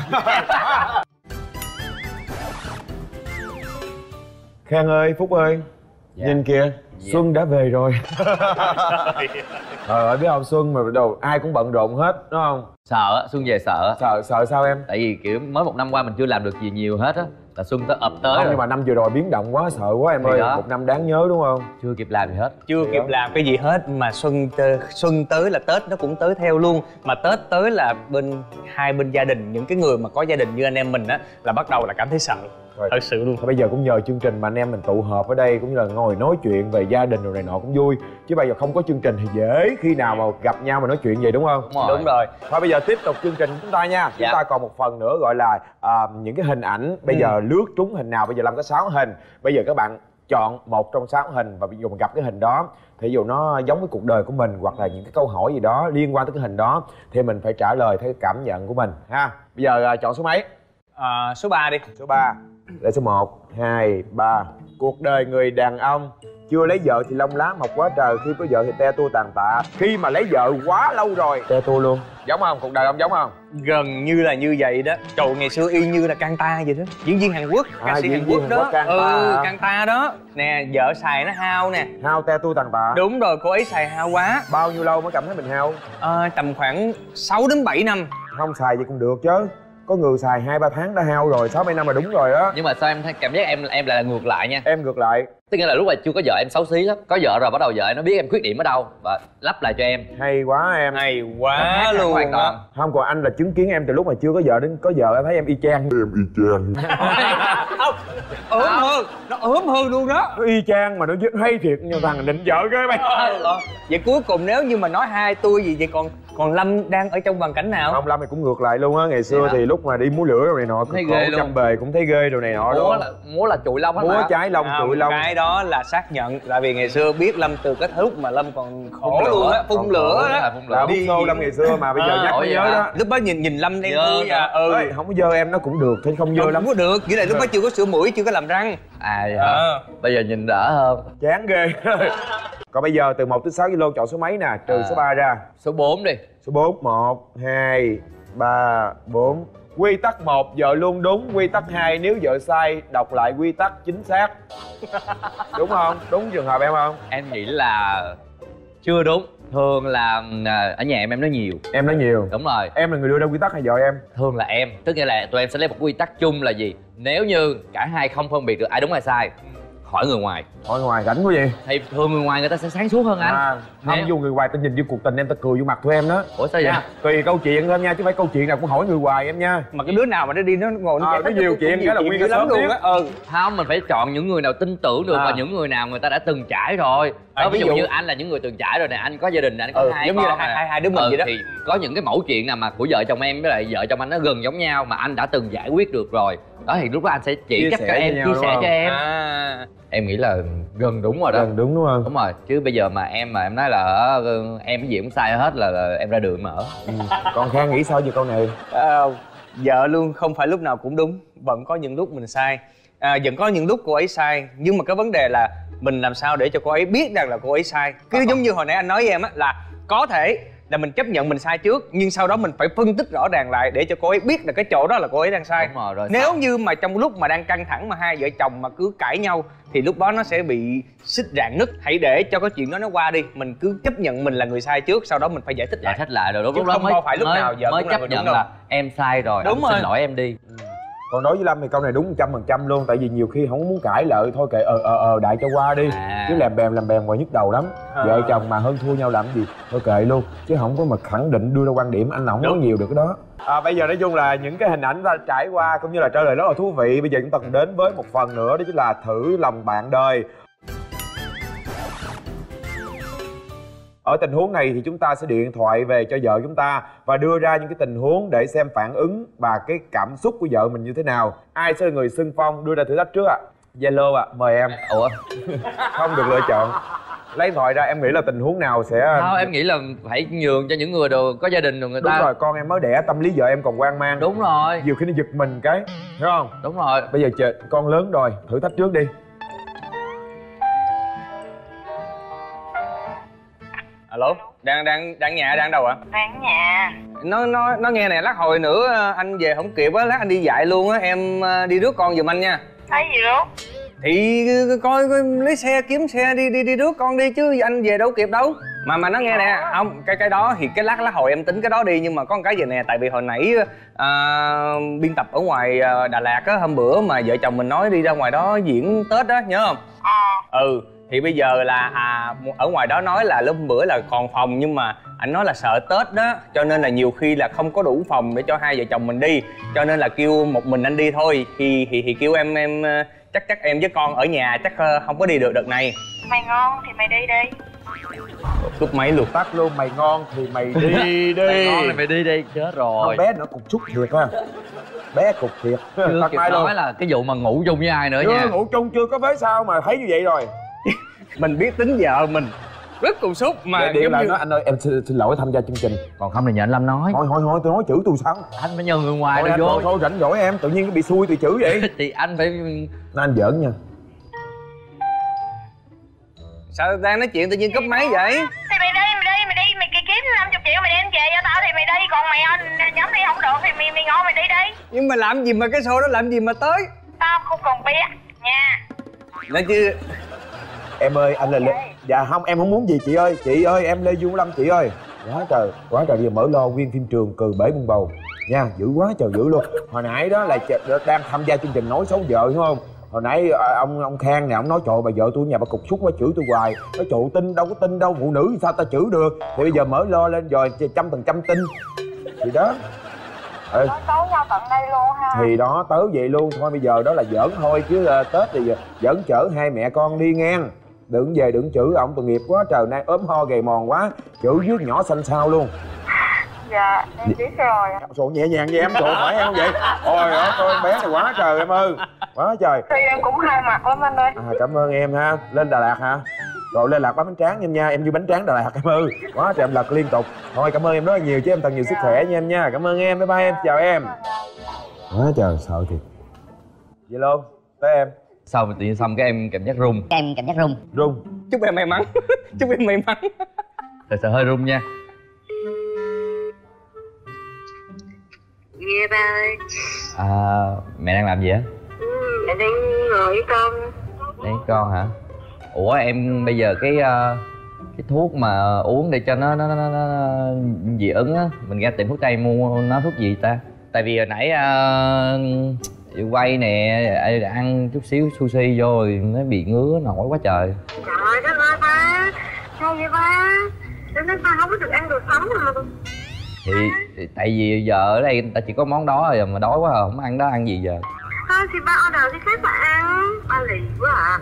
Khang ơi, Phúc ơi, nhìn kìa, Xuân đã về rồi. Trời ơi, biết không, Xuân mà đầu ai cũng bận rộn hết, đúng không? Sợ, Xuân về sợ. Sợ sao em? Tại vì kiểu mới 1 năm qua mình chưa làm được gì nhiều hết á, là Xuân tới ập tới. Không, rồi. nhưng mà năm vừa rồi biến động quá, sợ quá em ơi. Đó. 1 năm đáng nhớ đúng không? Chưa kịp làm gì hết. Chưa kịp làm cái gì hết mà xuân tới là Tết nó cũng tới theo luôn. Mà Tết tới là hai bên gia đình, những cái người mà có gia đình như anh em mình á, là bắt đầu là cảm thấy sợ. Rồi. Thật sự luôn. Bây giờ cũng nhờ chương trình mà anh em mình tụ họp ở đây cũng như là ngồi nói chuyện về gia đình rồi này nọ cũng vui. Chứ bây giờ không có chương trình thì dễ khi nào mà gặp nhau mà nói chuyện vậy, đúng không? Đúng rồi. Thôi bây giờ tiếp tục chương trình của chúng ta nha. Chúng ta còn một phần nữa gọi là những cái hình ảnh. Bây giờ lướt trúng hình nào, bây giờ Lâm có 6 hình. Bây giờ các bạn chọn một trong 6 hình và ví dụ mình gặp cái hình đó, thì ví dụ nó giống với cuộc đời của mình hoặc là những cái câu hỏi gì đó liên quan tới cái hình đó, thì mình phải trả lời theo cảm nhận của mình ha. Bây giờ chọn số mấy? Số 3 đi. Số 3. Để số 1, 2, 3. Cuộc đời người đàn ông chưa lấy vợ thì lông lá mọc quá trời, khi có vợ thì te tua tàn tạ, khi mà lấy vợ quá lâu rồi te tua luôn. Giống không? Cuộc đời ông giống không? Gần như là như vậy đó. Trời, ngày xưa y như là Kanta vậy đó, diễn viên Hàn Quốc, ca sĩ Hàn Quốc đó. Kanta đó nè, vợ xài nó hao nè, hao te tua tàn tạ. Đúng rồi, cô ấy xài hao quá. Bao nhiêu lâu mới cảm thấy mình hao? Tầm khoảng 6 đến 7 năm. Không xài vậy cũng được chứ, có người xài 2-3 tháng đã hao rồi, 6-7 năm là đúng rồi đó. Nhưng mà sao em thấy cảm giác em lại là ngược lại nha. Em ngược lại. Tức nghĩa là lúc mà chưa có vợ em xấu xí lắm, có vợ rồi bắt đầu vợ nó biết em khuyết điểm ở đâu và lắp lại cho em. Hay quá em. Hay quá luôn hoàn toàn. Không, còn anh là chứng kiến em từ lúc mà chưa có vợ đến có vợ em thấy em y chang. Em y chang. Không, ốm hơn, nó ốm hơn luôn đó. Nó y chang mà nó hay thiệt, nhưng thằng định vợ cái mày. Vậy cuối cùng nếu như mà nói hai tôi gì vậy, còn Lâm đang ở trong hoàn cảnh nào? Không, Lâm thì cũng ngược lại luôn á. Ngày xưa thì lúc mà đi múa lửa đồ này nọ, thấy ghê luôn, chăm bề cũng thấy ghê đồ này nọ đó. Múa là chùi lông hết. Múa trái lông chùi lông. Cái đó là xác nhận, là vì ngày xưa biết Lâm từ cái lúc mà Lâm còn khổ luôn á, phun lửa đó. Đi xô Lâm ngày xưa mà bây giờ nhắc mới nhớ đó. Lúc đó nhìn Lâm đen thui à. Không có dơ em nó cũng được, thấy không dơ lắm. Không có được, nghĩa là lúc đó chưa có sửa mũi, chưa có làm răng. Bây giờ nhìn đỡ hơn. Chán ghê. Còn bây giờ từ 1 tới 6 kg chọn số mấy nè, trừ số 3 ra. Số 4 đi. Số 4, 1, 2, 3, 4. Quy tắc 1 vợ luôn đúng, quy tắc 2 nếu vợ sai đọc lại quy tắc chính xác. Đúng không? Đúng trường hợp em không? Em nghĩ là chưa đúng. Thường là ở nhà em nói nhiều. Em nói nhiều. Đúng rồi. Em là người đưa ra quy tắc hay vợ em? Thường là em. Tức nghĩa là tụi em sẽ lấy một quy tắc chung là gì? Nếu như cả hai không phân biệt được ai đúng ai sai, hỏi người ngoài. Hỏi người ngoài rảnh quá vậy? Thì thường người ngoài người ta sẽ sáng suốt hơn anh. Không vô người ngoài ta nhìn vô cuộc tình em ta cười vô mặt tụi em đó. Ủa sao vậy? Tùy câu chuyện thôi nha, chứ phải câu chuyện nào cũng hỏi người ngoài em nha. Mà cái đứa nào mà nó đi nó ngồi nó nhiều chuyện cái là nguyên cái sớm luôn á. Không, mình phải chọn những người nào tin tưởng được và những người nào người ta đã từng trải rồi. Ví dụ như anh là những người từng trải rồi nè, anh có gia đình, anh có hai giống con như là hai đứa mình vậy đó. Thì có những cái mẫu chuyện nào mà của vợ chồng em với lại vợ chồng anh nó gần giống nhau mà anh đã từng giải quyết được rồi. Đó thì lúc đó anh sẽ chỉ cách cho em, chia sẻ cho em. Em nghĩ là gần đúng rồi đó. Gần đúng không? Đúng rồi, chứ bây giờ mà em nói là em cái gì cũng sai hết là em ra đường mà ở. Còn Khang nghĩ sao về câu này? Vợ luôn không phải lúc nào cũng đúng, vẫn có những lúc mình sai. Vẫn có những lúc cô ấy sai, nhưng mà cái vấn đề là mình làm sao để cho cô ấy biết rằng là cô ấy sai. Cứ giống như hồi nãy anh nói với em á, là có thể là mình chấp nhận mình sai trước, nhưng sau đó mình phải phân tích rõ ràng lại để cho cô ấy biết là cái chỗ đó là cô ấy đang sai. Đúng rồi, nếu như mà trong lúc mà đang căng thẳng mà hai vợ chồng mà cứ cãi nhau thì lúc đó nó sẽ bị xích rạn nứt. Hãy để cho cái chuyện đó nó qua đi, mình cứ chấp nhận mình là người sai trước, sau đó mình phải giải thích lại rồi lúc đó mới phải lúc nào vợ mới cũng chấp là nhận là em sai rồi, đúng rồi, xin lỗi em đi. Còn đối với Lâm thì câu này đúng 100% luôn. Tại vì nhiều khi không muốn cãi lợi, thôi kệ đại cho qua đi. Chứ làm bèm ngoài nhức đầu lắm. Vợ chồng mà hơn thua nhau làm gì, thôi kệ luôn. Chứ không có mà khẳng định đưa ra quan điểm, anh không nói nhiều được cái đó. Bây giờ nói chung là những cái hình ảnh ta trải qua cũng như là trả lời rất là thú vị. Bây giờ chúng ta cùng đến với một phần nữa, đó chính là thử lòng bạn đời. Ở tình huống này thì chúng ta sẽ điện thoại về cho vợ chúng ta và đưa ra những cái tình huống để xem phản ứng và cái cảm xúc của vợ mình như thế nào. Ai sẽ là người xưng phong đưa ra thử thách trước ạ? Zalo ạ, mời em. Ủa? Không được lựa chọn. Lấy điện thoại ra, em nghĩ là tình huống nào sẽ... Không, em nghĩ là phải nhường cho những người có gia đình rồi người ta. Đúng rồi, con em mới đẻ, tâm lý vợ em còn hoang mang. Đúng rồi. Nhiều khi nó giật mình cái, hiểu không? Đúng rồi. Bây giờ chờ con lớn rồi, thử thách trước đi. Alo, đang nhà, đang đâu ạ? Đang nhà. Nó nghe nè, lát hồi nữa anh về không kịp á, lát anh đi dạy luôn á, em đi rước con giùm anh nha. Thấy gì đó? Thì coi lấy xe, kiếm xe đi rước con đi chứ anh về đâu kịp đâu. Mà nó nghe nè, không, cái đó thì cái lát hồi em tính cái đó đi, nhưng mà có một cái gì nè, tại vì hồi nãy biên tập ở ngoài Đà Lạt á, hôm bữa mà vợ chồng mình nói đi ra ngoài đó diễn Tết á, nhớ không? Thì bây giờ là ở ngoài đó nói là lúc bữa là còn phòng, nhưng mà anh nói là sợ Tết đó, cho nên là nhiều khi là không có đủ phòng để cho hai vợ chồng mình đi, cho nên là kêu một mình anh đi thôi. Thì kêu em chắc em với con ở nhà chắc không có đi được đợt này. Mày ngon thì mày đi đi. Cúp máy luôn. Tắt luôn, mày ngon thì mày đi đi. Mày ngon thì mày đi đi, chết rồi. Con bé nó cục chút thiệt ha. Bé cục thiệt. Chưa kịp nói là cái vụ mà ngủ chung với ai nữa nha. Ngủ chung chưa có vế sao mà thấy như vậy rồi. Mình biết tính vợ mình rất cục xúc mà điện lại nói anh ơi em xin lỗi tham gia chương trình. Còn không thì nhờ anh Lâm nói. Thôi tôi nói chữ tôi sao? Anh phải nhờ người ngoài đi vô. Thôi rảnh rỗi em, tự nhiên bị xui từ chữ vậy. Thì anh phải... Nên anh giỡn nha. Sao đang nói chuyện tự nhiên cúp máy vậy? Thì mày đi, mày kiếm 50 triệu mày đem về cho tao thì mày đi, còn mày nhóm đi không được thì mày ngon mày đi đi. Nhưng mà làm gì mà cái show đó làm gì mà tới? Tao không còn biết nha. Nói chứ em ơi, anh là dạ không, em không muốn gì chị ơi, em Lê Du Lâm chị ơi. Quá trời, giờ mở lo nguyên phim trường cười bể bung bầu nha, dữ quá trời dữ luôn. Hồi nãy đó là đang tham gia chương trình nói xấu vợ đúng không? Hồi nãy ông Khang nè, ông nói trời bà vợ tôi nhà bà cục súc quá, chửi tôi hoài. Nói trời tin đâu, phụ nữ sao ta chửi được. Thì bây giờ mở lo lên rồi 100% tin thì đó. Nói xấu nhau tận đây luôn ha. Thì đó, tới vậy luôn thôi, bây giờ đó là giỡn thôi chứ Tết thì giỡn chở hai mẹ con đi ngang. Đừng về đừng chửi ổng tội nghiệp quá trời, nay ốm ho gầy mòn quá, chửi trước nhỏ xanh xao luôn. Dạ, em biết rồi. Sổ nhẹ nhàng với em, sổ phải em không vậy? Ôi ôi, bé này quá trời em ơi, quá trời. Thì em cũng hai mặt lắm anh ơi. Cảm ơn em ha. Lên Đà Lạt hả? Rồi lên Đà Lạt bánh tráng em nha, em như bánh tráng Đà Lạt em ơi. Quá trời em lật liên tục. Thôi cảm ơn em rất là nhiều chứ em thật nhiều sức khỏe nha em nha. Cảm ơn em, bye bye em, chào em. Quá trời sợ thiệt. Vậy luôn, tới em. Sau mà tự nhiên xong cái em cảm giác run. Run. chúc em may mắn. Chúc em may mắn. Thật sự hơi run nha. Nghe ba ơi. Mẹ đang làm gì á? Mẹ đang ngồi với con. Đấy con hả? Ủa em bây giờ cái thuốc mà uống để cho nó dị ứng á, mình ra tiệm thuốc tây mua nó thuốc gì ta? Tại vì hồi nãy quay nè, ăn chút xíu sushi vô rồi nó bị ngứa nổi quá trời. Trời đất ơi ba, sao vậy ba? Đến đây ba không có được ăn đồ sống mà. Thì tại vì giờ ở đây người ta chỉ có món đó rồi mà đói quá rồi, không ăn đó ăn gì giờ? Thôi thì ba order đi khác mà ăn. Ba lì quá à.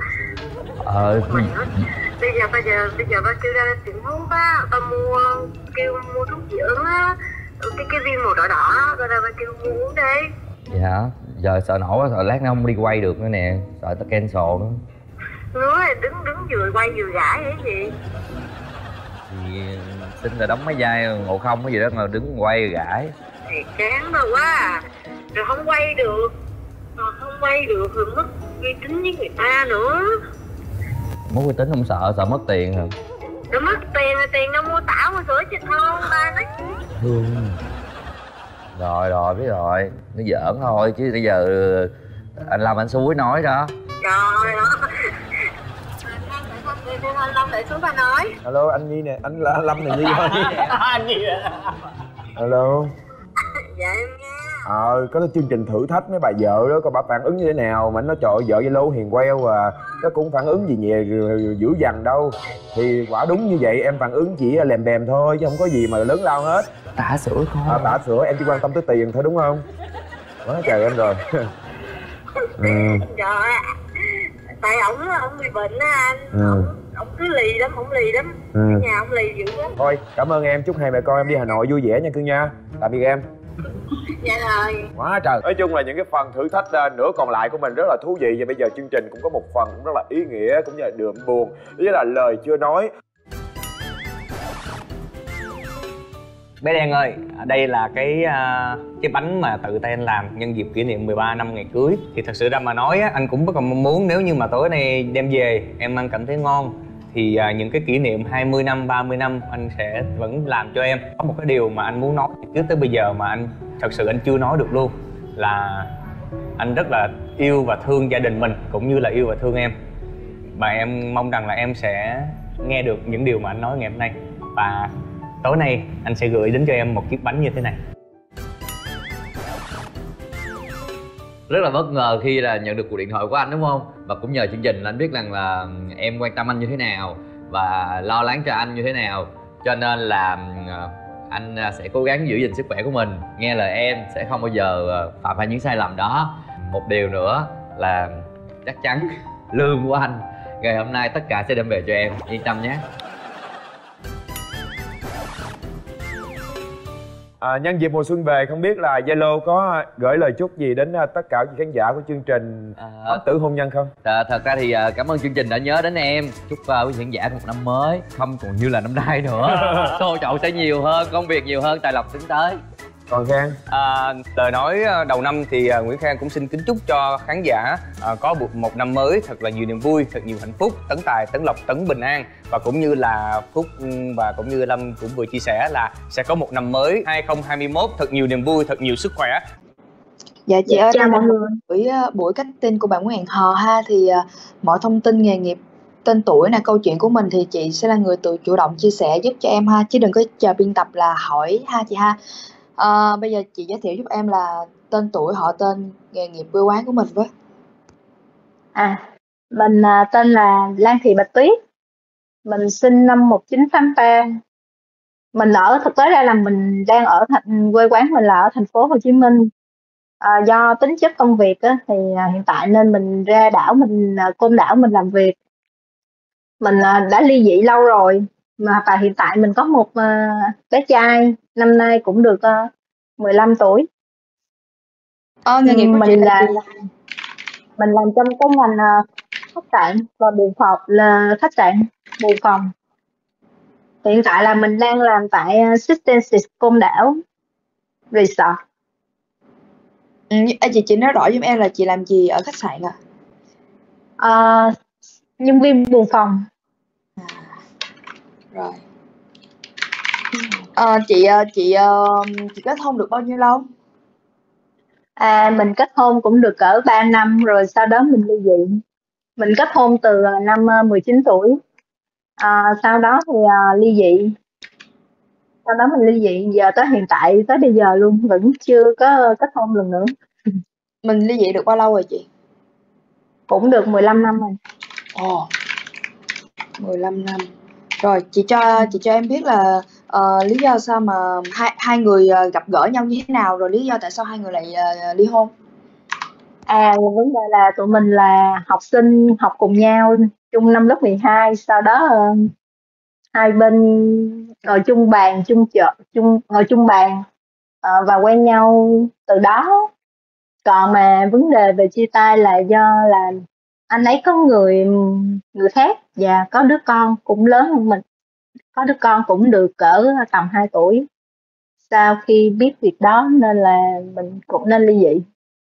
Bây giờ ba kêu ra tiệm thuốc á, ba kêu mua thuốc dị ứng á, cái viên màu đỏ đỏ, rồi ba kêu mua uống đi. Vậy hả? Giờ sợ nổi quá, sợ lát nó không đi quay được nữa nè, sợ ta cancel nữa. Nói đứng vừa quay vừa gãi vậy gì? Thì xin là đóng mấy vai Ngộ Không cái gì đó mà đứng quay rồi gãi. Thì chán đâu quá à. Rồi không quay được rồi mất uy tín với người ta nữa. Mất uy tín không sợ, sợ mất tiền hả? Rồi mất tiền đâu mua tảo mua sữa cho con ba nói. Rồi biết rồi, nó giỡn thôi chứ bây giờ anh Lâm anh xúi nói đó. Trời ơi. Anh Lâm để xuống ba nói. Alo anh Nhi nè, anh Lâm này Nhi thôi. Anh Nhi nè. Alo. Dạ em nghe. Có cái chương trình thử thách mấy bà vợ đó, coi bà phản ứng như thế nào. Mà nó trời ơi, vợ Zalo hiền queo à, nó cũng phản ứng gì nhẹ dữ dằn đâu. Thì quả đúng như vậy, em phản ứng chỉ lèm bèm thôi chứ không có gì mà lớn lao hết. Tả sữa thôi. Tả sữa, em chỉ quan tâm tới tiền thôi đúng không? Quá trời em rồi. Trời ơi, tại ổng bị bệnh á anh. Ổng cứ lì lắm, ở nhà ổng lì dữ lắm. Thôi cảm ơn em, chúc hai mẹ con em đi Hà Nội vui vẻ nha cưng nha. Tạm biệt em. Dạ rồi. Quá trời. Nói chung là những cái phần thử thách nửa còn lại của mình rất là thú vị. Và bây giờ chương trình cũng có một phần cũng rất là ý nghĩa, cũng như là đượm buồn, ý là lời chưa nói. Bé Đen ơi, đây là cái bánh mà tự tay anh làm nhân dịp kỷ niệm 13 năm ngày cưới. Thì thật sự ra mà nói á, anh cũng rất là mong muốn nếu như mà tối nay đem về em ăn cảm thấy ngon thì những cái kỷ niệm 20 năm, 30 năm anh sẽ vẫn làm cho em. Có một cái điều mà anh muốn nói trước tới bây giờ mà anh thật sự anh chưa nói được luôn, là anh rất là yêu và thương gia đình mình cũng như là yêu và thương em. Và em mong rằng là em sẽ nghe được những điều mà anh nói ngày hôm nay. Và tối nay anh sẽ gửi đến cho em một chiếc bánh như thế này. Rất là bất ngờ khi là nhận được cuộc điện thoại của anh đúng không? Và cũng nhờ chương trình anh biết rằng là em quan tâm anh như thế nào và lo lắng cho anh như thế nào. Cho nên là anh sẽ cố gắng giữ gìn sức khỏe của mình, nghe lời em, sẽ không bao giờ phạm phải những sai lầm đó. Một điều nữa là chắc chắn lương của anh ngày hôm nay tất cả sẽ đem về cho em, yên tâm nhé. Nhân dịp mùa xuân về, không biết là Zalo có gửi lời chúc gì đến tất cả các khán giả của chương trình Hoắc Tử Hôn Nhân không? Thật ra thì cảm ơn chương trình đã nhớ đến em. Chúc quý khán giả một năm mới không còn như là năm nay nữa. Xô chậu sẽ nhiều hơn, công việc nhiều hơn, tài lộc tiến tới. Còn Khang? Lời nói đầu năm thì Nguyễn Khang cũng xin kính chúc cho khán giả có một năm mới thật là nhiều niềm vui, thật nhiều hạnh phúc, tấn tài, tấn lộc, tấn bình an. Và cũng như là Phúc và cũng như Lâm cũng vừa chia sẻ là sẽ có một năm mới 2021 thật nhiều niềm vui, thật nhiều sức khỏe. Dạ chị ơi, chào mọi người. Buổi casting của bạn Nguyễn Hẹn Hò ha, thì mọi thông tin nghề nghiệp, tên tuổi câu chuyện của mình thì chị sẽ là người tự chủ động chia sẻ giúp cho em ha, chứ đừng có chờ biên tập là hỏi ha chị ha. Bây giờ chị giới thiệu giúp em là tên tuổi, họ tên, nghề nghiệp, quê quán của mình với. Mình tên là Lan Thị Bạch Tuyết. Mình sinh năm 1983. Mình thực tế ra là mình đang ở quê quán mình là ở thành phố Hồ Chí Minh. Do tính chất công việc á, thì hiện tại nên mình ra đảo Côn Đảo mình làm việc. Mình đã ly dị lâu rồi, và hiện tại mình có một bé trai năm nay cũng được 15 tuổi. Nghề nghiệp của chị mình làm trong cái ngành khách sạn và buồng phòng, là khách sạn buồng phòng. Hiện tại là mình đang làm tại Sistensis Côn Đảo Resort. Chị nói rõ giúp em là chị làm gì ở khách sạn Nhân viên buồng phòng. Rồi. Chị kết hôn được bao nhiêu lâu? Mình kết hôn cũng được cỡ 3 năm rồi, sau đó mình ly dị. Mình kết hôn từ năm 19 tuổi. Sau đó thì ly dị. Sau đó mình ly dị, giờ tới hiện tại, tới bây giờ luôn, vẫn chưa có kết hôn lần nữa. Mình ly dị được bao lâu rồi chị? Cũng được 15 năm rồi. 15 năm. Rồi, chị cho em biết là lý do sao mà hai người gặp gỡ nhau như thế nào, rồi lý do tại sao hai người lại ly hôn? Vấn đề là tụi mình là học sinh học cùng nhau chung năm lớp 12, sau đó hai bên ngồi chung bàn, ngồi chung bàn và quen nhau từ đó. Còn mà vấn đề về chia tay là do là anh ấy có người khác và có đứa con cũng lớn hơn mình, có đứa con cũng được cỡ tầm 2 tuổi. Sau khi biết việc đó nên là mình cũng nên ly dị.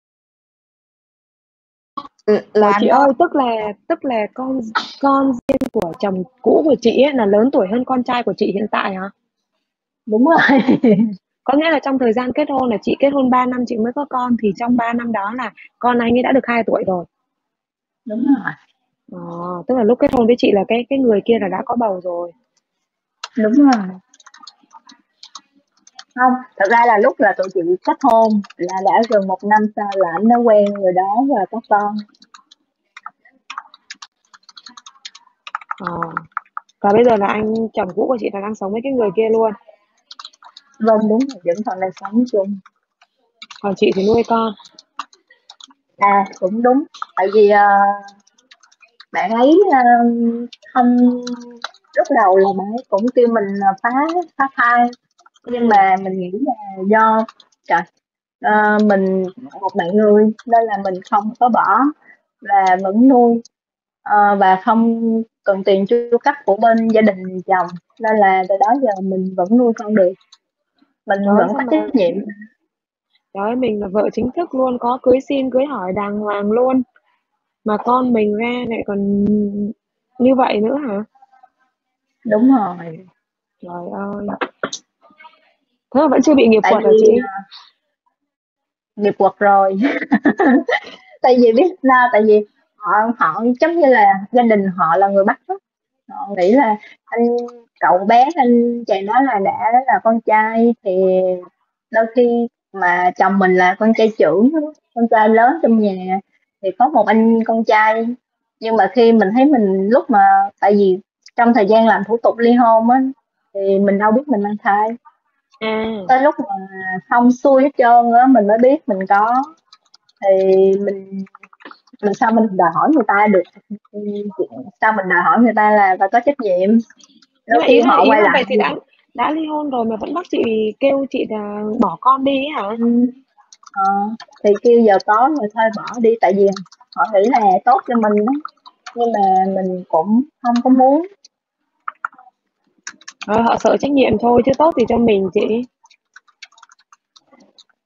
Chị ơi, tức là con riêng của chồng cũ của chị ấy là lớn tuổi hơn con trai của chị hiện tại hả? Đúng rồi. Có nghĩa là trong thời gian kết hôn là chị kết hôn 3 năm chị mới có con, thì trong 3 năm đó là con anh ấy đã được 2 tuổi rồi. Đúng rồi. Tức là lúc kết hôn với chị là cái người kia là đã có bầu rồi. Đúng rồi. Không, thật ra là lúc là tụi chị kết hôn là đã gần 1 năm sau là anh đã quen người đó và có con. Và bây giờ là anh chồng cũ của chị là đang sống với cái người kia luôn. Vâng, đúng rồi, vẫn còn đang sống chung. Còn chị thì nuôi con. Cũng đúng. Tại vì bạn ấy không, lúc đầu là bạn ấy cũng kêu mình phá thai, nhưng mà mình nghĩ là do mình một bạn người nên là mình không có bỏ và vẫn nuôi, và không cần tiền chu cấp của bên gia đình chồng, nên là từ đó giờ mình vẫn nuôi con được, mình vẫn có trách nhiệm. Đấy, mình là vợ chính thức luôn, có cưới xin cưới hỏi đàng hoàng luôn, mà con mình ra lại còn như vậy nữa hả? Đúng rồi. Trời ơi, thế mà vẫn chưa bị nghiệp quật hả chị? Nghiệp quật rồi. Tại vì biết sao, tại vì họ giống như là gia đình họ là người Bắc đó. Họ nghĩ là cậu bé anh chàng đó là đã là con trai, thì đôi khi mà chồng mình là con trai trưởng, con trai lớn trong nhà, thì có một anh con trai. Nhưng mà khi mình thấy mình lúc mà, tại vì trong thời gian làm thủ tục ly hôn á, thì mình đâu biết mình mang thai. Tới lúc mà xong xuôi hết trơn á mình mới biết mình có, thì mình sao mình đòi hỏi người ta được, sao mình đòi hỏi người ta là phải có trách nhiệm. Nhưng mà ý là vậy thì đã ly hôn rồi mà vẫn bắt chị, kêu chị là bỏ con đi hả? Thì kêu giờ có rồi thôi bỏ đi, tại vì họ nghĩ là tốt cho mình đó, nhưng mà mình cũng không có muốn. Họ sợ trách nhiệm thôi, chứ tốt thì cho mình chị.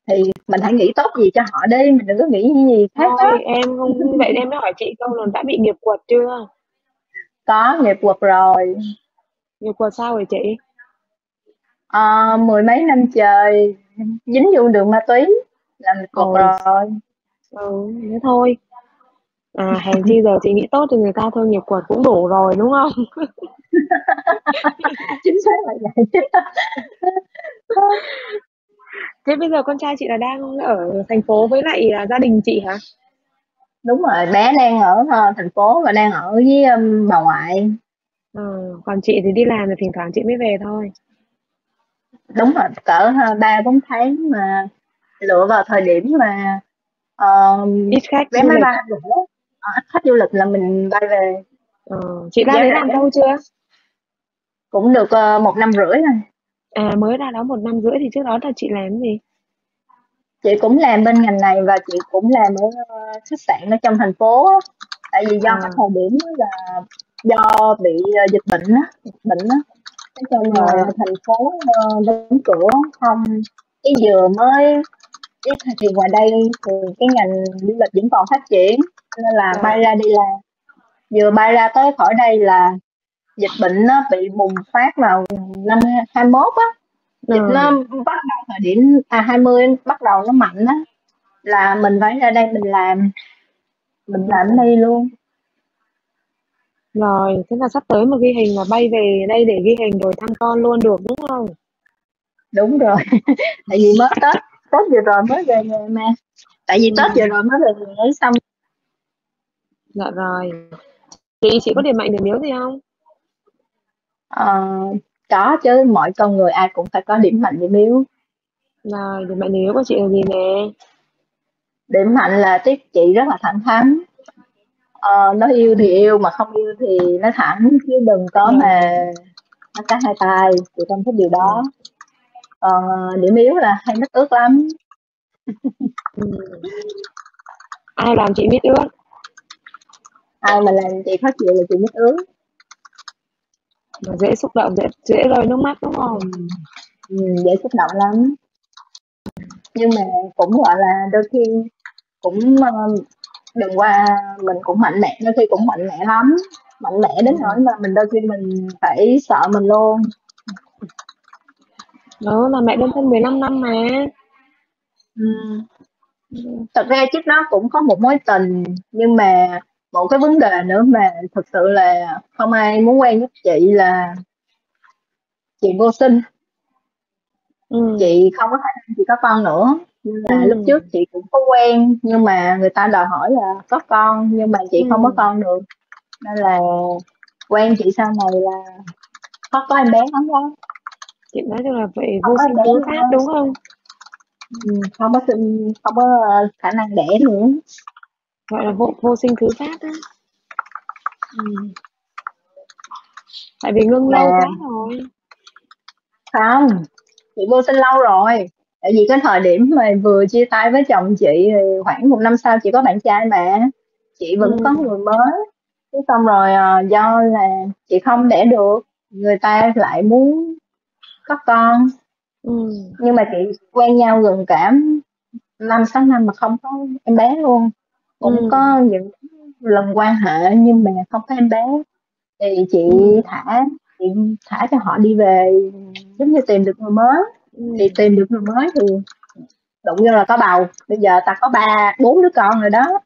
thì mình hãy nghĩ tốt gì cho họ đi, mình đừng có nghĩ gì khác Thôi đó. em không, vậy em đã hỏi chị câu là đã bị nghiệp quật chưa? Có nghiệp quật rồi. Nghiệp quật sao rồi chị? Mười mấy năm trời dính vô đường ma túy là nghiệp quật Ôi, rồi. thế thôi. Hèn chi giờ chị nghĩ tốt cho người ta thôi, nghiệp quật cũng đủ rồi đúng không? Chính xác là vậy. Thế bây giờ con trai chị là đang ở thành phố với lại gia đình chị hả? Đúng rồi, bé đang ở thành phố và đang ở với bà ngoại. Còn chị thì đi làm thì thỉnh thoảng chị mới về thôi. Đúng rồi, cỡ 3-4 tháng mà lựa vào thời điểm mà Ít khách vé du máy lịch. bay rẻ, ít khách du lịch là mình bay về. Chị ra Giá đấy rẻ, làm lâu chưa? cũng được 1 năm rưỡi rồi. Mới ra đó 1 năm rưỡi thì trước đó là chị làm gì? Chị cũng làm bên ngành này và chị cũng làm ở khách sạn ở trong thành phố á. Tại vì do cái thời điểm đó là do bị dịch bệnh á, thế cho rồi thành phố đóng cửa không, cái vừa mới thì ngoài đây thì cái ngành du lịch vẫn còn phát triển nên là bay ra đi làm, vừa bay ra tới khỏi đây là dịch bệnh nó bị bùng phát vào năm 21 á. Dịch nó bắt đầu thời điểm 20 bắt đầu nó mạnh á, là mình phải ra đây mình làm đây luôn. Rồi, thế là sắp tới mà ghi hình là bay về đây để ghi hình rồi thăm con luôn được đúng không? Đúng rồi. Tại vì mới Tết vừa rồi mới về nhà mà. Tại vì Tết vừa rồi mới về nhà xong. Dạ rồi. Chị có điểm mạnh điểm yếu gì không? Có chứ, mọi con người ai cũng phải có điểm mạnh điểm yếu. Rồi, điểm mạnh điểm yếu của chị là gì nè? Điểm mạnh là tiếp chị rất là thẳng thắn. Nó yêu thì yêu, mà không yêu thì nó thẳng, chứ đừng có mà nó cá hai tay. Chị không thích điều đó. Còn điểm yếu là hay mít ướt lắm. Ai làm chị mít ướt? Ai mà làm chị khó chịu là chị mít ướt. Mà dễ xúc động, dễ rơi nước mắt đúng không? Dễ xúc động lắm. Nhưng mà cũng gọi là đôi khi cũng đừng qua, mình cũng mạnh mẽ, đôi khi cũng mạnh mẽ lắm, mạnh mẽ đến nỗi mà mình đôi khi mình phải sợ mình luôn. Đó là mẹ đơn thân 15 năm mà. Thật ra trước đó cũng có một mối tình, nhưng mà một cái vấn đề nữa mà thực sự là không ai muốn quen với chị là chị vô sinh. Chị không có khả năng chị có con nữa, nhưng mà lúc trước chị cũng có quen, nhưng mà người ta đòi hỏi là có con, nhưng mà chị không có con được, nên là quen chị sau này là có em bé lắm đó. Chị nói chung là vậy, vô sinh thứ phát đúng không? Không có sinh, không có khả năng đẻ nữa, gọi là vô sinh thứ phát á. Tại vì ngưng lâu quá rồi. Không, chị vô sinh lâu rồi. Tại vì cái thời điểm mà vừa chia tay với chồng chị thì khoảng 1 năm sau chị có bạn trai mà, chị vẫn có người mới. Thế xong rồi do là chị không đẻ được, người ta lại muốn có con. Nhưng mà chị quen nhau gần cả 5-6 năm mà không có em bé luôn. Cũng có những lần quan hệ nhưng mà không có em bé, thì chị thả cho họ đi về, giống như tìm được người mới. Thì tìm được người mới thì đụng vô là có bầu, bây giờ ta có 3-4 đứa con rồi đó.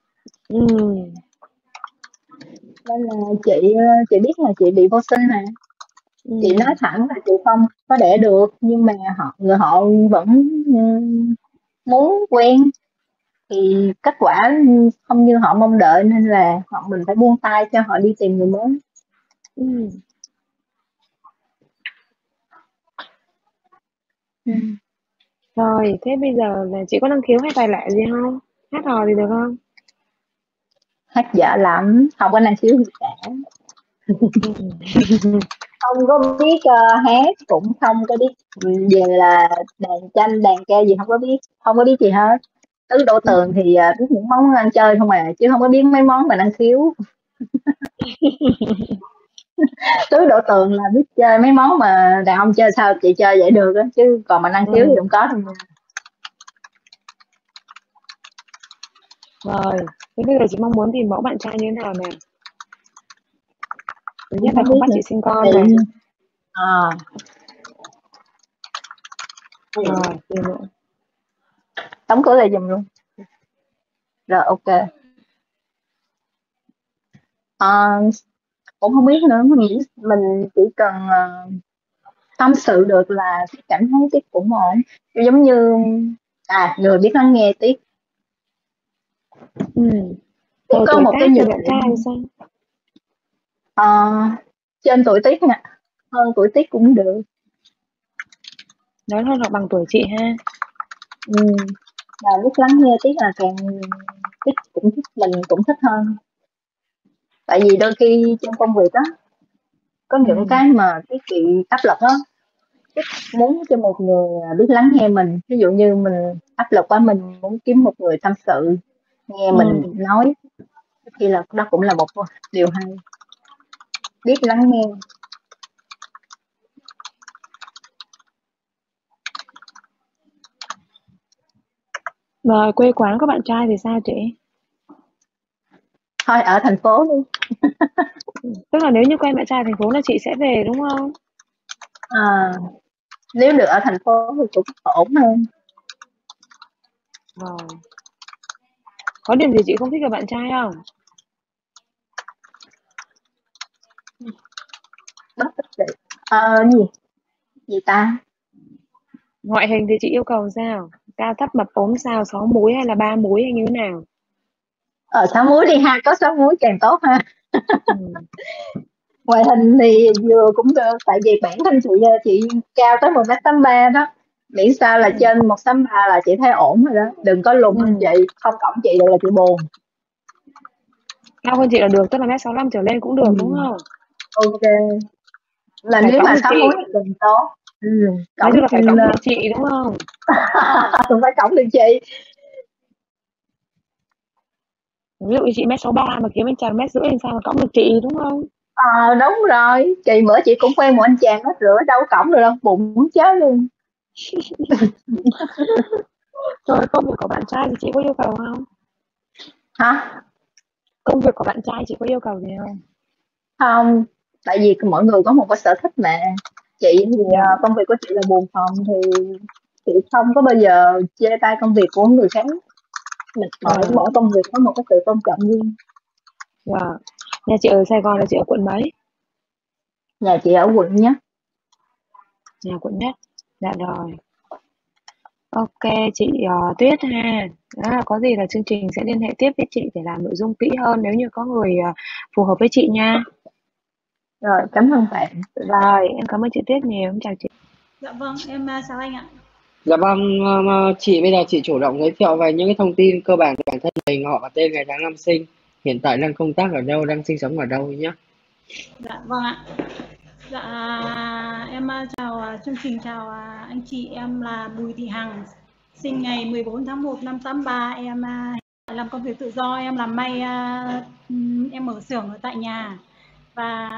Nên là chị biết là chị bị vô sinh mà. Chị nói thẳng là chị không có đẻ được, nhưng mà họ vẫn muốn quen, thì kết quả không như họ mong đợi, nên là mình phải buông tay cho họ đi tìm người mới. Rồi, thế bây giờ là chị có năng khiếu hay tài lẻ gì không? Hát hò gì được không? Hát dở lắm, không có năng khiếu gì cả. Không có biết hát, cũng không có biết về là đàn tranh, đàn ca gì, không có biết gì hết. Tứ đổ tường thì biết những món ăn chơi không à, chứ không có biết mấy món mà năng khiếu. Tứ đổ tường là biết chơi mấy món mà đàn ông chơi sao chị chơi vậy được á, chứ còn mà năng khiếu thì không có đâu. Rồi, thế bây giờ chị mong muốn tìm mẫu bạn trai như thế nào nè? Thứ nhất là Không không biết bắt nữa. chị sinh con Tự này. nhiên. À, Rồi, gì nữa? đóng cửa lại giùm luôn. Rồi ok. À, cũng không biết nữa, mình nghĩ mình chỉ cần tâm sự được là cảm thấy Tiết cũng ổn. Giống như người biết lắng nghe Tiết. Ừ. Tiết Rồi có tuổi một cái tác thì nhược bạn điểm trai thì sao? trên tuổi Tiết nha, hơn tuổi Tiết cũng được. Lớn hơn hoặc bằng tuổi chị ha. Mà biết lắng nghe Tiết là càng Tiết cũng thích, mình cũng thích hơn. Tại vì đôi khi trong công việc á, có những cái mà Tiết bị áp lực á, Tiết muốn cho một người biết lắng nghe mình. Ví dụ như mình áp lực quá, mình muốn kiếm một người tâm sự, nghe mình nói, khi là đó cũng là một điều hay, biết lắng nghe. Rồi quê quán của bạn trai thì sao chị? Thôi ở thành phố đi. Tức là nếu như quen bạn trai thành phố là chị sẽ về đúng không? Nếu được ở thành phố thì cũng ổn hơn. Rồi. Có điểm gì chị không thích ở bạn trai không? Bất tích chị. Gì ta? Ngoại hình thì chị yêu cầu sao? Cao thấp mập ốm sao, 6 múi hay là 3 múi hay như thế nào? 6 múi đi ha, có 6 múi càng tốt ha. Ừ. Ngoại hình thì vừa cũng được, tại vì bản thân chị cao tới 1m83 đó, miễn sao là trên 1m83 là chị thấy ổn rồi đó, đừng có lùn hơn chị, không cõng chị được là chị buồn. Cao hơn chị là được, tức là 1m65 trở lên cũng được đúng không? Ok, là Phải nếu cõng mà được 6 chị. múi thì càng tốt. Nói Cõng chung là phải cõng được chị đúng không? phải cõng được chị. Ví dụ như chị 1m63 mà kiếm anh chàng 1m50 thì sao mà cõng được chị đúng không? Đúng rồi, chị bữa chị cũng quen một anh chàng hết rửa đâu có cõng được đâu, bụng muốn chết luôn. Rồi công việc của bạn trai thì chị có yêu cầu không? Hả? Công việc của bạn trai chị có yêu cầu gì không? Không, tại vì mỗi người có một cái sở thích mà. Chị thì công việc của chị là buồng phòng, thì chị không có bao giờ chê tay công việc của người khác. Mỗi công việc có một cái sự tôn trọng riêng. Nhà chị ở Sài Gòn là chị ở quận mấy? Nhà chị ở quận Nhất. Nhà quận Nhất. Dạ rồi. Ok chị Tuyết ha. Đó là có gì là chương trình sẽ liên hệ tiếp với chị để làm nội dung kỹ hơn nếu như có người phù hợp với chị nha. Rồi, cảm ơn bạn. Rồi, em cảm ơn chị Tuyết nhiều. Em chào chị. Dạ vâng, em chào anh ạ. Dạ vâng, chị bây giờ chị chủ động giới thiệu về những cái thông tin cơ bản về bản thân mình, họ và tên, ngày tháng năm sinh, hiện tại đang công tác ở đâu, đang sinh sống ở đâu nhé. Dạ vâng ạ. Dạ em chào chương trình, chào anh chị, em là Bùi Thị Hằng, sinh ngày 14 tháng 1 năm 83, em làm công việc tự do, em làm may, em mở xưởng ở tại nhà và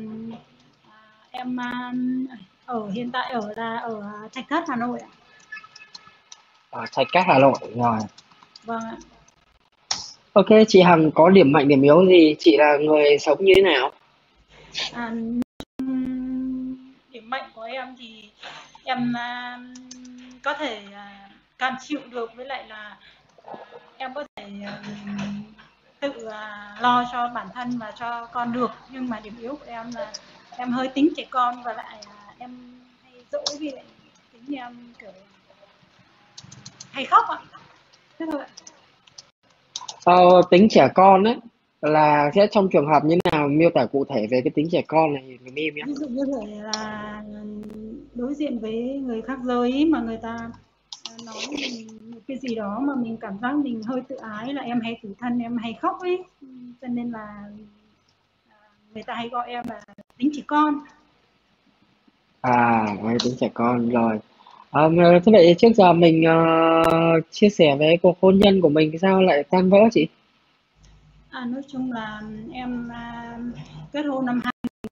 em hiện tại ở Thạch Thất, Hà Nội ạ. Thạch Cát, Hà Nội rồi. Vâng ạ. Ok, chị Hằng có điểm mạnh điểm yếu gì, chị là người sống như thế nào? Điểm mạnh của em thì em có thể cam chịu được, với lại là em có thể tự lo cho bản thân và cho con được, nhưng mà điểm yếu của em là em hơi tính trẻ con, và lại em hay dỗi, vì lại tính em kiểu hay khóc ạ. Thế thôi ạ. Tính trẻ con ấy là sẽ trong trường hợp như nào, miêu tả cụ thể về cái tính trẻ con này dùm em nhé. Ví dụ như thể là đối diện với người khác giới mà người ta nói mình một cái gì đó mà mình cảm giác mình hơi tự ái, là em hay tủi thân, em hay khóc ấy, cho nên là người ta hay gọi em là tính trẻ con. Với tính trẻ con rồi. Thế vậy trước giờ mình chia sẻ về cuộc hôn nhân của mình sao lại tan vỡ chị? Nói chung là em kết hôn năm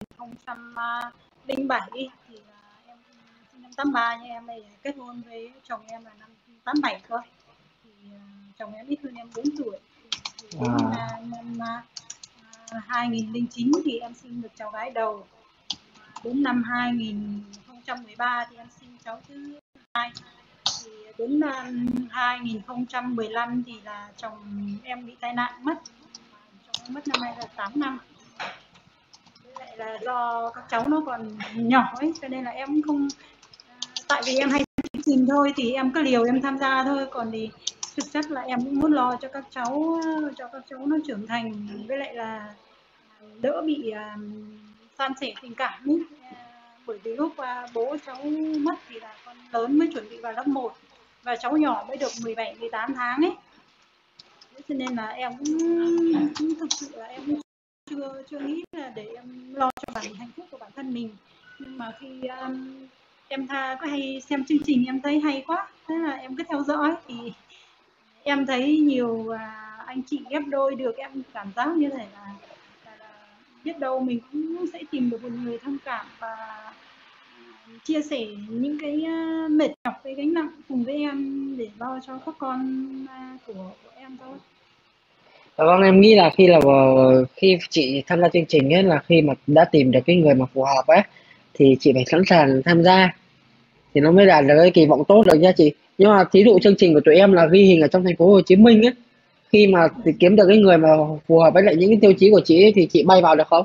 2007, thì em sinh năm 83, nhưng em này kết hôn với chồng em là năm 87 cơ. Thì chồng em ít hơn em 4 tuổi. Đến năm 2009 thì em sinh được cháu gái đầu. Đến năm 2013 thì em sinh cháu thứ hai. Thì đến năm 2015 thì là chồng em bị tai nạn mất. Chồng em mất năm nay là 8 năm. Vậy là do các cháu nó còn nhỏ ấy, cho nên là em cũng không, tại vì em hay chương trình thôi thì em cứ liều em tham gia thôi, còn thì thực chất là em cũng muốn lo cho các cháu nó trưởng thành, với lại là đỡ bị san sẻ tình cảm ấy. Bởi vì lúc bố cháu mất thì là con lớn mới chuẩn bị vào lớp 1 và cháu nhỏ mới được 17 18 tháng ấy. Thế cho nên là em cũng thực sự là em chưa nghĩ là để em lo cho hạnh phúc của bản thân mình. Nhưng mà khi em có hay xem chương trình em thấy hay quá, thế là em cứ theo dõi thì em thấy nhiều anh chị ghép đôi được, em cảm giác như thế là biết đâu mình cũng sẽ tìm được một người thông cảm và chia sẻ những cái mệt nhọc, cái gánh nặng cùng với em để lo cho các con của em thôi. Vâng, em nghĩ là khi chị tham gia chương trình ấy là khi mà đã tìm được cái người mà phù hợp ấy thì chị phải sẵn sàng tham gia thì nó mới đạt được cái kỳ vọng tốt được nha chị. Nhưng mà thí dụ chương trình của tụi em là ghi hình ở trong thành phố Hồ Chí Minh ấy, khi mà kiếm được cái người mà phù hợp với lại những cái tiêu chí của chị ấy, thì chị bay vào được không?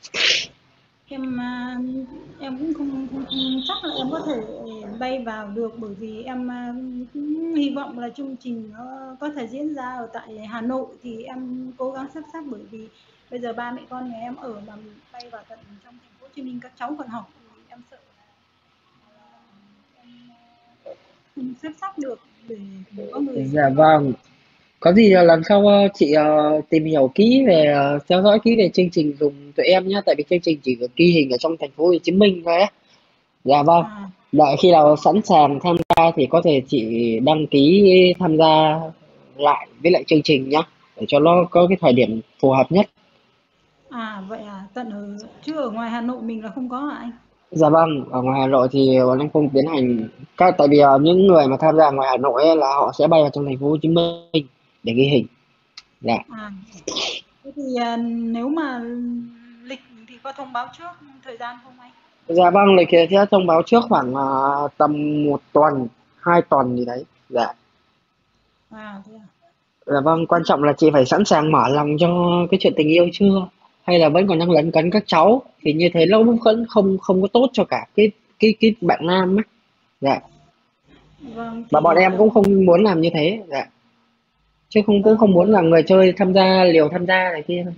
Em cũng không chắc là em có thể bay vào được, bởi vì em cũng hy vọng là chương trình nó có thể diễn ra ở tại Hà Nội thì em cố gắng sắp xếp, bởi vì bây giờ ba mẹ con nhà em ở mà mình bay vào tận trong thành phố Hồ Chí Minh các cháu còn học thì em sợ là em không xếp sắp được để có người. Dạ vâng. Có gì là lần sau chị tìm hiểu kỹ về theo dõi kỹ về chương trình dùng tụi em nhé, tại vì chương trình chỉ được ghi hình ở trong thành phố Hồ Chí Minh thôi á. Dạ vâng. Đợi khi nào sẵn sàng tham gia thì có thể chị đăng ký tham gia lại với lại chương trình nhé, để cho nó có cái thời điểm phù hợp nhất. Vậy chứ ở ngoài Hà Nội mình là không có hả anh? Dạ vâng, ở ngoài Hà Nội thì bọn em không tiến hành tại vì những người mà tham gia ngoài Hà Nội ấy, là họ sẽ bay vào trong thành phố Hồ Chí Minh để ghi hình. Dạ. Thế thì nếu mà lịch thì có thông báo trước thời gian không anh? Dạ vâng, lịch sẽ thông báo trước khoảng tầm 1 tuần, 2 tuần gì đấy. Dạ. Thế à? Dạ vâng, quan trọng là chị phải sẵn sàng mở lòng cho cái chuyện tình yêu chưa? Hay là vẫn còn đang lấn cấn các cháu? Thì như thế nó vẫn không có tốt cho cả cái bạn nam ấy. Dạ. Vâng. Và bọn em cũng không muốn làm như thế. Dạ. Chứ cũng không muốn là người chơi liều tham gia này kia.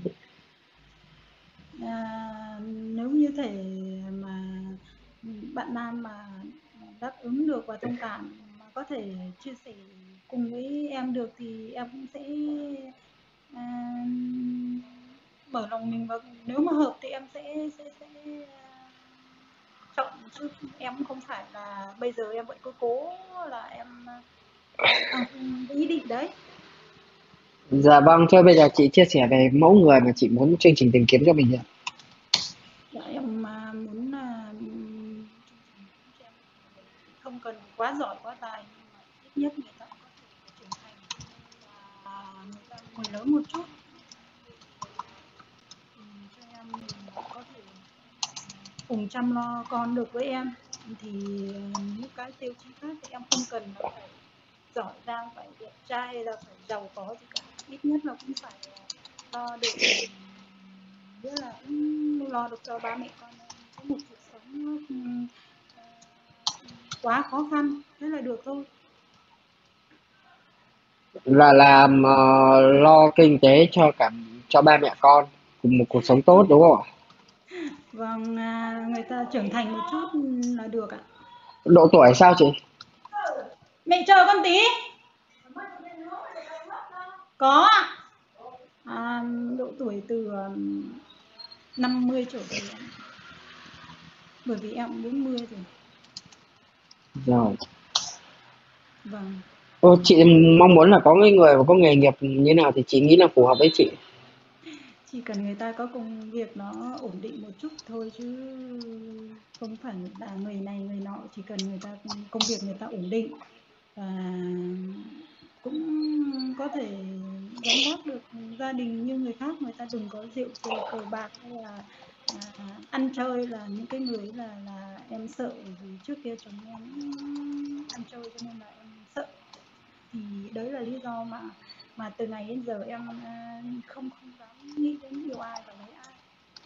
Nếu như thể mà bạn nam mà đáp ứng được và thông cảm mà có thể chia sẻ cùng với em được thì em cũng sẽ mở lòng mình, và nếu mà hợp thì em sẽ chọn, chứ em không phải là bây giờ em vẫn cứ cố là em cái ý định đấy. Dạ vâng, thôi bây giờ chị chia sẻ về mẫu người mà chị muốn chương trình tìm kiếm cho mình ạ. Dạ, em muốn không cần quá giỏi quá tài, nhưng mà ít nhất người ta có thể trưởng thành và người lớn một chút, cho em có thể cùng chăm lo con được với em. Thì những cái tiêu chí khác thì em không cần là phải giỏi giang, phải đẹp trai hay là phải giàu có gì cả, ít nhất là cũng phải lo được, nghĩa là cũng lo được cho ba mẹ con có một cuộc sống quá khó khăn, thế là được thôi. Là làm lo kinh tế cho ba mẹ con cùng một cuộc sống tốt đúng không ạ? Vâng, người ta trưởng thành một chút là được ạ. Độ tuổi sao chị? Mẹ chờ con tí. Có ạ. Độ tuổi từ 50 trở về, bởi vì em 40 rồi. Rồi. Vâng. Chị mong muốn là có người có nghề nghiệp như nào thì chị nghĩ là phù hợp với chị. Chỉ cần người ta có công việc nó ổn định một chút thôi, chứ không phải là người này người nọ, chỉ cần người ta công việc người ta ổn định và cũng có thể gánh vác được gia đình như người khác. Người ta đừng có rượu chè cờ bạc hay là ăn chơi, là những cái người là em sợ. Vì trước kia chồng em ăn chơi cho nên là em sợ. Thì đấy là lý do mà từ ngày đến giờ em không dám nghĩ đến yêu ai và lấy ai.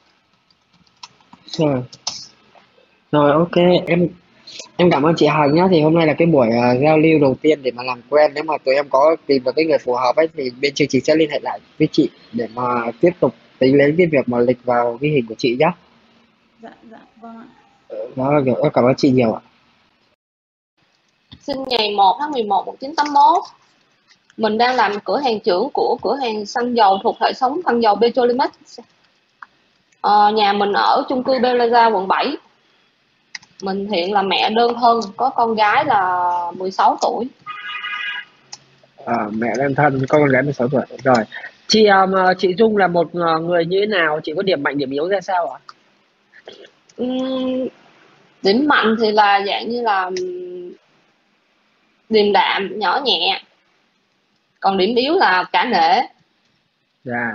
Rồi, rồi ok, em cảm ơn chị Hằng nhá. Thì hôm nay là cái buổi giao lưu đầu tiên để mà làm quen. Nếu mà tụi em có tìm được cái người phù hợp ấy thì bên chương trình sẽ liên hệ lại với chị để mà tiếp tục tính đến cái việc mà lịch vào ghi hình của chị nhá. Dạ vâng ạ. Đó, em cảm ơn chị nhiều ạ. Sinh ngày 1 tháng 11 1981. Mình đang làm cửa hàng trưởng của cửa hàng xăng dầu thuộc hệ thống xăng dầu Petrolimex. Nhà mình ở chung cư Belaza quận 7. Mình hiện là mẹ đơn thân, có con gái là 16 tuổi. Mẹ đơn thân, có con gái 16 tuổi. Rồi, chị Dung là một người như thế nào? Chị có điểm mạnh điểm yếu ra sao ạ? Điểm mạnh thì là dạng như là điềm đạm, nhỏ nhẹ. Còn điểm yếu là cả nể. Dạ.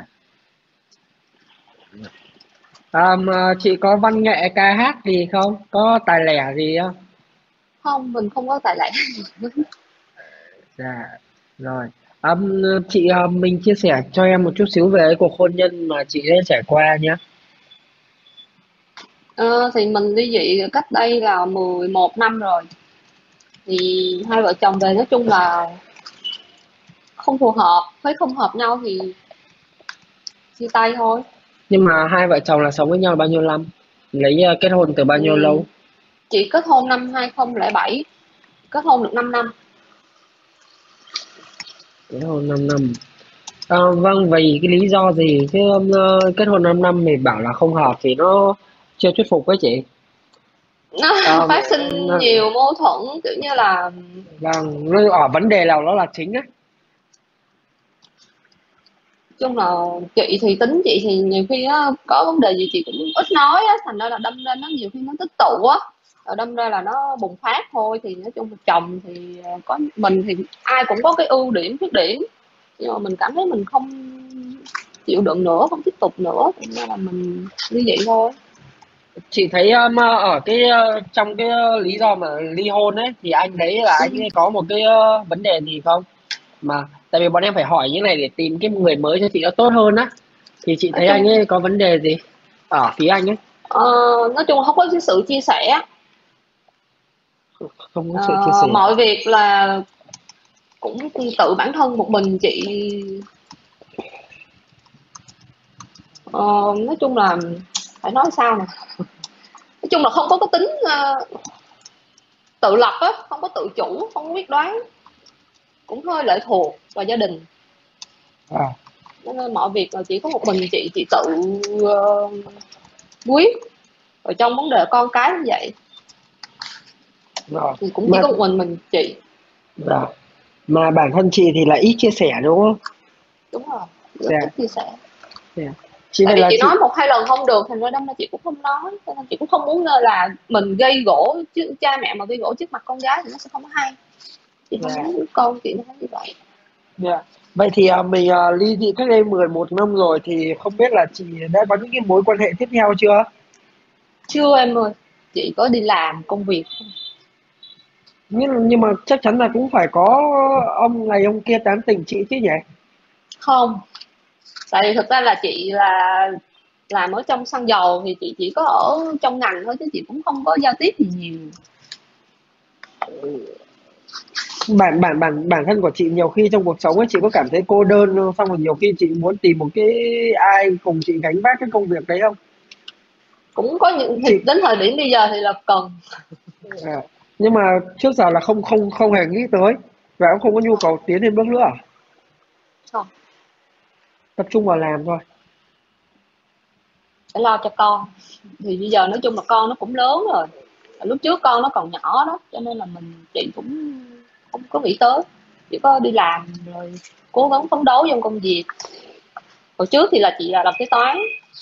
Chị có văn nghệ ca hát gì không? Có tài lẻ gì không? Không, mình không có tài lẻ. Dạ, rồi. Mình chia sẻ cho em một chút xíu về cuộc hôn nhân mà chị đã trải qua nhé. Thì mình ly dị cách đây là 11 năm rồi. Thì hai vợ chồng về nói chung là không phù hợp, thấy không hợp nhau thì chia tay thôi. Nhưng mà hai vợ chồng là sống với nhau bao nhiêu năm? Kết hôn từ bao nhiêu lâu? Chị kết hôn năm 2007, kết hôn được 5 năm. Kết hôn 5 năm. Vâng, vì cái lý do gì chứ kết hôn 5 năm thì bảo là không hợp thì nó chưa thuyết phục với chị. Nó phát sinh nhiều mâu thuẫn kiểu như là vâng, ở vấn đề nào đó là chính á. Chung là chị thì tính chị thì nhiều khi á, có vấn đề gì chị cũng ít nói á, thành ra là đâm ra nó nhiều khi nó tích tụ á, rồi đâm ra là nó bùng phát thôi. Thì nói chung là chồng thì có mình thì ai cũng có cái ưu điểm khuyết điểm, nhưng mà mình cảm thấy mình không chịu đựng nữa, không tiếp tục nữa, nên là mình như vậy thôi. Chị thấy ở trong cái lý do mà ly hôn ấy thì anh đấy là anh ấy có một cái vấn đề gì không? Mà tại vì bọn em phải hỏi như này để tìm cái người mới cho chị nó tốt hơn á. Thì chị thấy anh ấy có vấn đề gì ở phía anh ấy? Nói chung là không có cái sự chia sẻ. Không có sự chia sẻ. Mọi việc là cũng tự bản thân một mình chị. Nói chung là phải nói sao nè, nói chung là không có cái tính tự lập á, không có tự chủ, không có quyết đoán, cũng hơi lệ thuộc vào gia đình. Nên mọi việc là chỉ có một mình chị tự quyết. Rồi trong vấn đề con cái cũng vậy. Thì cũng chỉ có một mình chị. Mà bản thân chị thì là ít chia sẻ đúng không? Đúng rồi, rất ít chia sẻ. Tại vì chị nói một hai lần không được, thành ra đâm ra chị cũng không nói. Cho nên chị cũng không muốn là mình gây gổ chứ cha mẹ mà gây gổ trước mặt con gái thì nó sẽ không có hay. Chị không muốn con chị nó như vậy. Vậy thì mình ly dị cách đây 11 năm rồi thì không biết là chị đã có những cái mối quan hệ tiếp theo chưa? Chưa em ơi, chị có đi làm công việc. Nhưng mà chắc chắn là cũng phải có ông này ông kia tán tỉnh chị chứ nhỉ? Không, tại vì thực ra là chị là làm ở trong xăng dầu thì chị chỉ có ở trong ngành thôi chứ chị cũng không có giao tiếp gì nhiều. Bản thân của chị nhiều khi trong cuộc sống ấy chị có cảm thấy cô đơn không? Xong rồi nhiều khi chị muốn tìm một cái ai cùng chị gánh vác cái công việc đấy không? Cũng có những đến thời điểm bây giờ thì là cần. Nhưng mà trước giờ là không hề nghĩ tới và cũng không có nhu cầu tiến thêm bước nữa à? Không. Tập trung vào làm thôi. Để lo cho con. Thì bây giờ nói chung là con nó cũng lớn rồi. Lúc trước con nó còn nhỏ đó, cho nên là chị cũng không có nghĩ tới, chỉ có đi làm rồi cố gắng phấn đấu trong công việc. Hồi trước thì là chị là làm kế toán.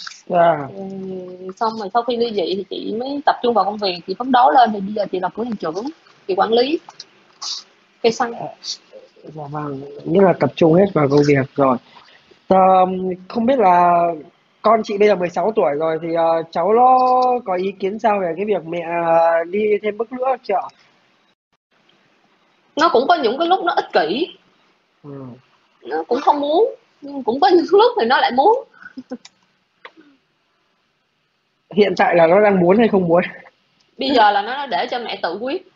Xong rồi sau khi ly dị thì chị mới tập trung vào công việc, chị phấn đấu lên thì bây giờ chị làm cửa hàng trưởng, chị quản lý cây xăng. Dạ vâng, nghĩa là tập trung hết vào công việc rồi. Không biết là con chị bây giờ 16 tuổi rồi thì cháu nó có ý kiến sao về cái việc mẹ đi thêm bước nữa chưa ạ? Nó cũng có những cái lúc nó ích kỷ, nó cũng không muốn, nhưng cũng có những lúc thì nó lại muốn. Hiện tại là nó đang muốn hay không muốn? Bây giờ là nó để cho mẹ tự quyết.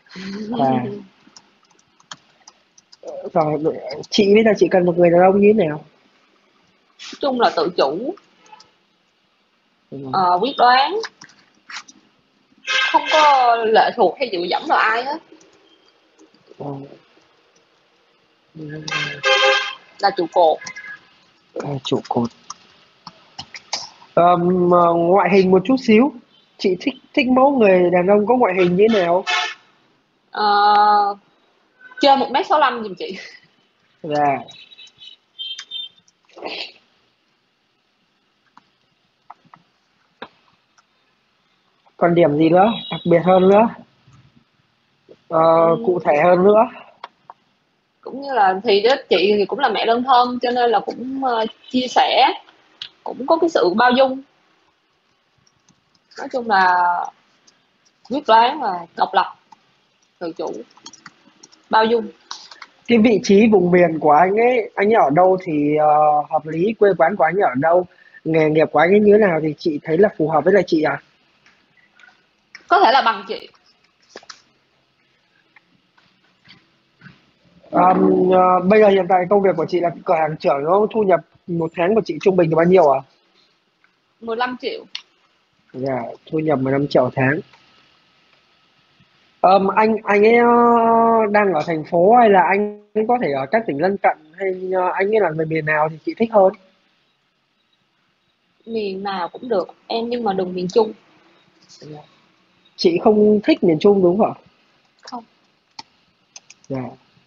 Rồi, chị bây giờ chị cần một người đàn ông như thế nào? Nói chung là tự chủ, quyết đoán, không có lệ thuộc hay dựa dẫm vào ai hết, là trụ cột. Trụ cột. Ngoại hình một chút xíu, chị thích mẫu người đàn ông có ngoại hình như thế nào? Trên 1m65 giùm chị. Dạ. Còn điểm gì nữa đặc biệt hơn nữa, cụ thể hơn nữa? Cũng như là thì đó, chị thì cũng là mẹ đơn thân cho nên là cũng chia sẻ, cũng có cái sự bao dung. Nói chung là quyết đoán và độc lập, tự chủ, bao dung. Cái vị trí vùng miền của anh ấy ở đâu thì hợp lý, quê quán của anh ấy ở đâu, nghề nghiệp của anh ấy như thế nào thì chị thấy là phù hợp với lại chị à? Có thể là bằng chị. Bây giờ hiện tại công việc của chị là cửa hàng trưởng, nó thu nhập một tháng của chị trung bình là bao nhiêu à? 15 triệu. Dạ, thu nhập 15 triệu tháng. Anh ấy đang ở thành phố hay là anh ấy có thể ở các tỉnh lân cận, hay anh ấy là người miền nào thì chị thích hơn? Miền nào cũng được em, nhưng mà đừng miền Trung. Chị không thích miền Trung đúng không ạ? Không. Dạ.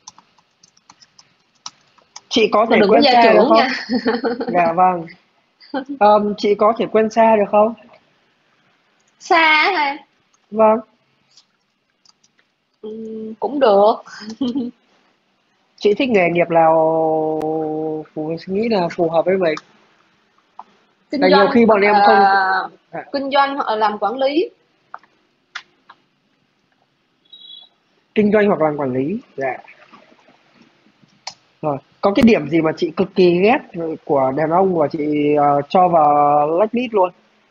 Chị có thể đừng quen có gia xa được trưởng không? nha. Dạ vâng. Chị có thể quen xa được không? Xa hả? Vâng. Cũng được. Chị thích nghề nghiệp nào nghĩ là phù hợp với mình? Kinh Là nhiều doanh khi bọn em không kinh doanh hoặc là làm quản lý. Kinh doanh hoặc làm quản lý. Dạ. Rồi, có cái điểm gì mà chị cực kỳ ghét của đàn ông và chị cho vào blacklist luôn?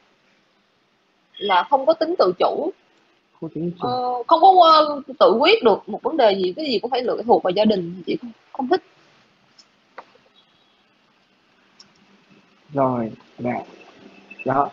Là không có tính tự chủ. Không tính chủ. Không có tự quyết được một vấn đề gì, cái gì cũng phải lựa thuộc vào gia đình, chị không thích. Rồi, dạ. Đó.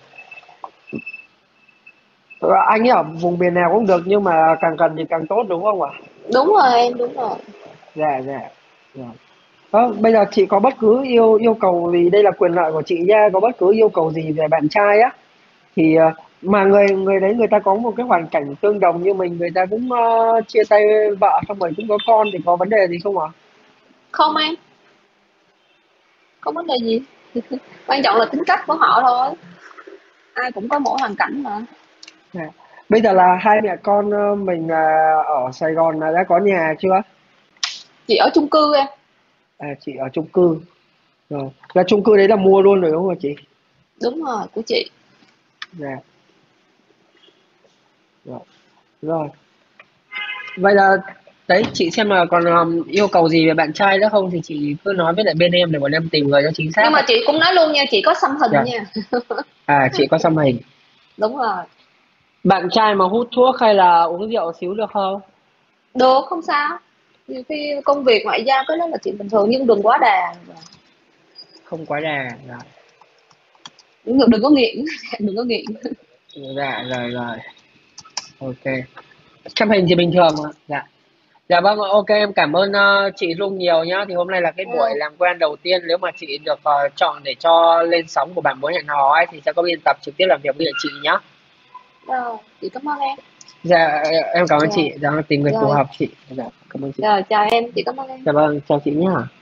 Anh ấy ở vùng miền nào cũng được, nhưng mà càng cần thì càng tốt đúng không ạ? Đúng rồi em, đúng rồi. Dạ. Rồi. Bây giờ chị có bất cứ yêu cầu gì, đây là quyền lợi của chị nha, có bất cứ yêu cầu gì về bạn trai á thì mà người đấy người ta có một cái hoàn cảnh tương đồng như mình, người ta cũng chia tay vợ xong rồi cũng có con, thì có vấn đề gì không ạ? Không em, không vấn đề gì. Quan trọng là tính cách của họ thôi, ai cũng có mỗi hoàn cảnh mà. Bây giờ là hai mẹ con mình ở Sài Gòn là đã có nhà chưa? Chị ở chung cư em. Chị ở chung cư. Rồi. Là chung cư đấy là mua luôn rồi đúng không chị? Đúng rồi, của chị. Dạ. Rồi. Vậy là đấy, chị xem là còn yêu cầu gì về bạn trai nữa không thì chị cứ nói với lại bên em để bọn em tìm người cho chính xác. Nhưng mà chị cũng nói luôn nha, chị có xăm hình nha. Chị có xăm hình. Đúng rồi. Bạn trai mà hút thuốc hay là uống rượu xíu được không? Được, không sao. Nhiều khi công việc ngoại giao cái đó là chuyện bình thường, nhưng đừng quá đà. Không quá đà. Đừng có nghiện. Đừng có nghiện. Dạ, rồi. Ok. Xăm hình thì bình thường mà. Dạ vâng, ok, em cảm ơn chị Dung nhiều nhá. Thì hôm nay là cái buổi làm quen đầu tiên. Nếu mà chị được chọn để cho lên sóng của Bạn Muốn Hẹn Hò ấy thì sẽ có biên tập trực tiếp làm việc với chị nhá. Rồi, chị cảm ơn em. Dạ, em cảm ơn chị. Dạ, tìm người phù hợp chị. Dạ, cảm ơn chị. Rồi, chào em, chị cảm ơn em. Dạ vâng, chào chị nhá.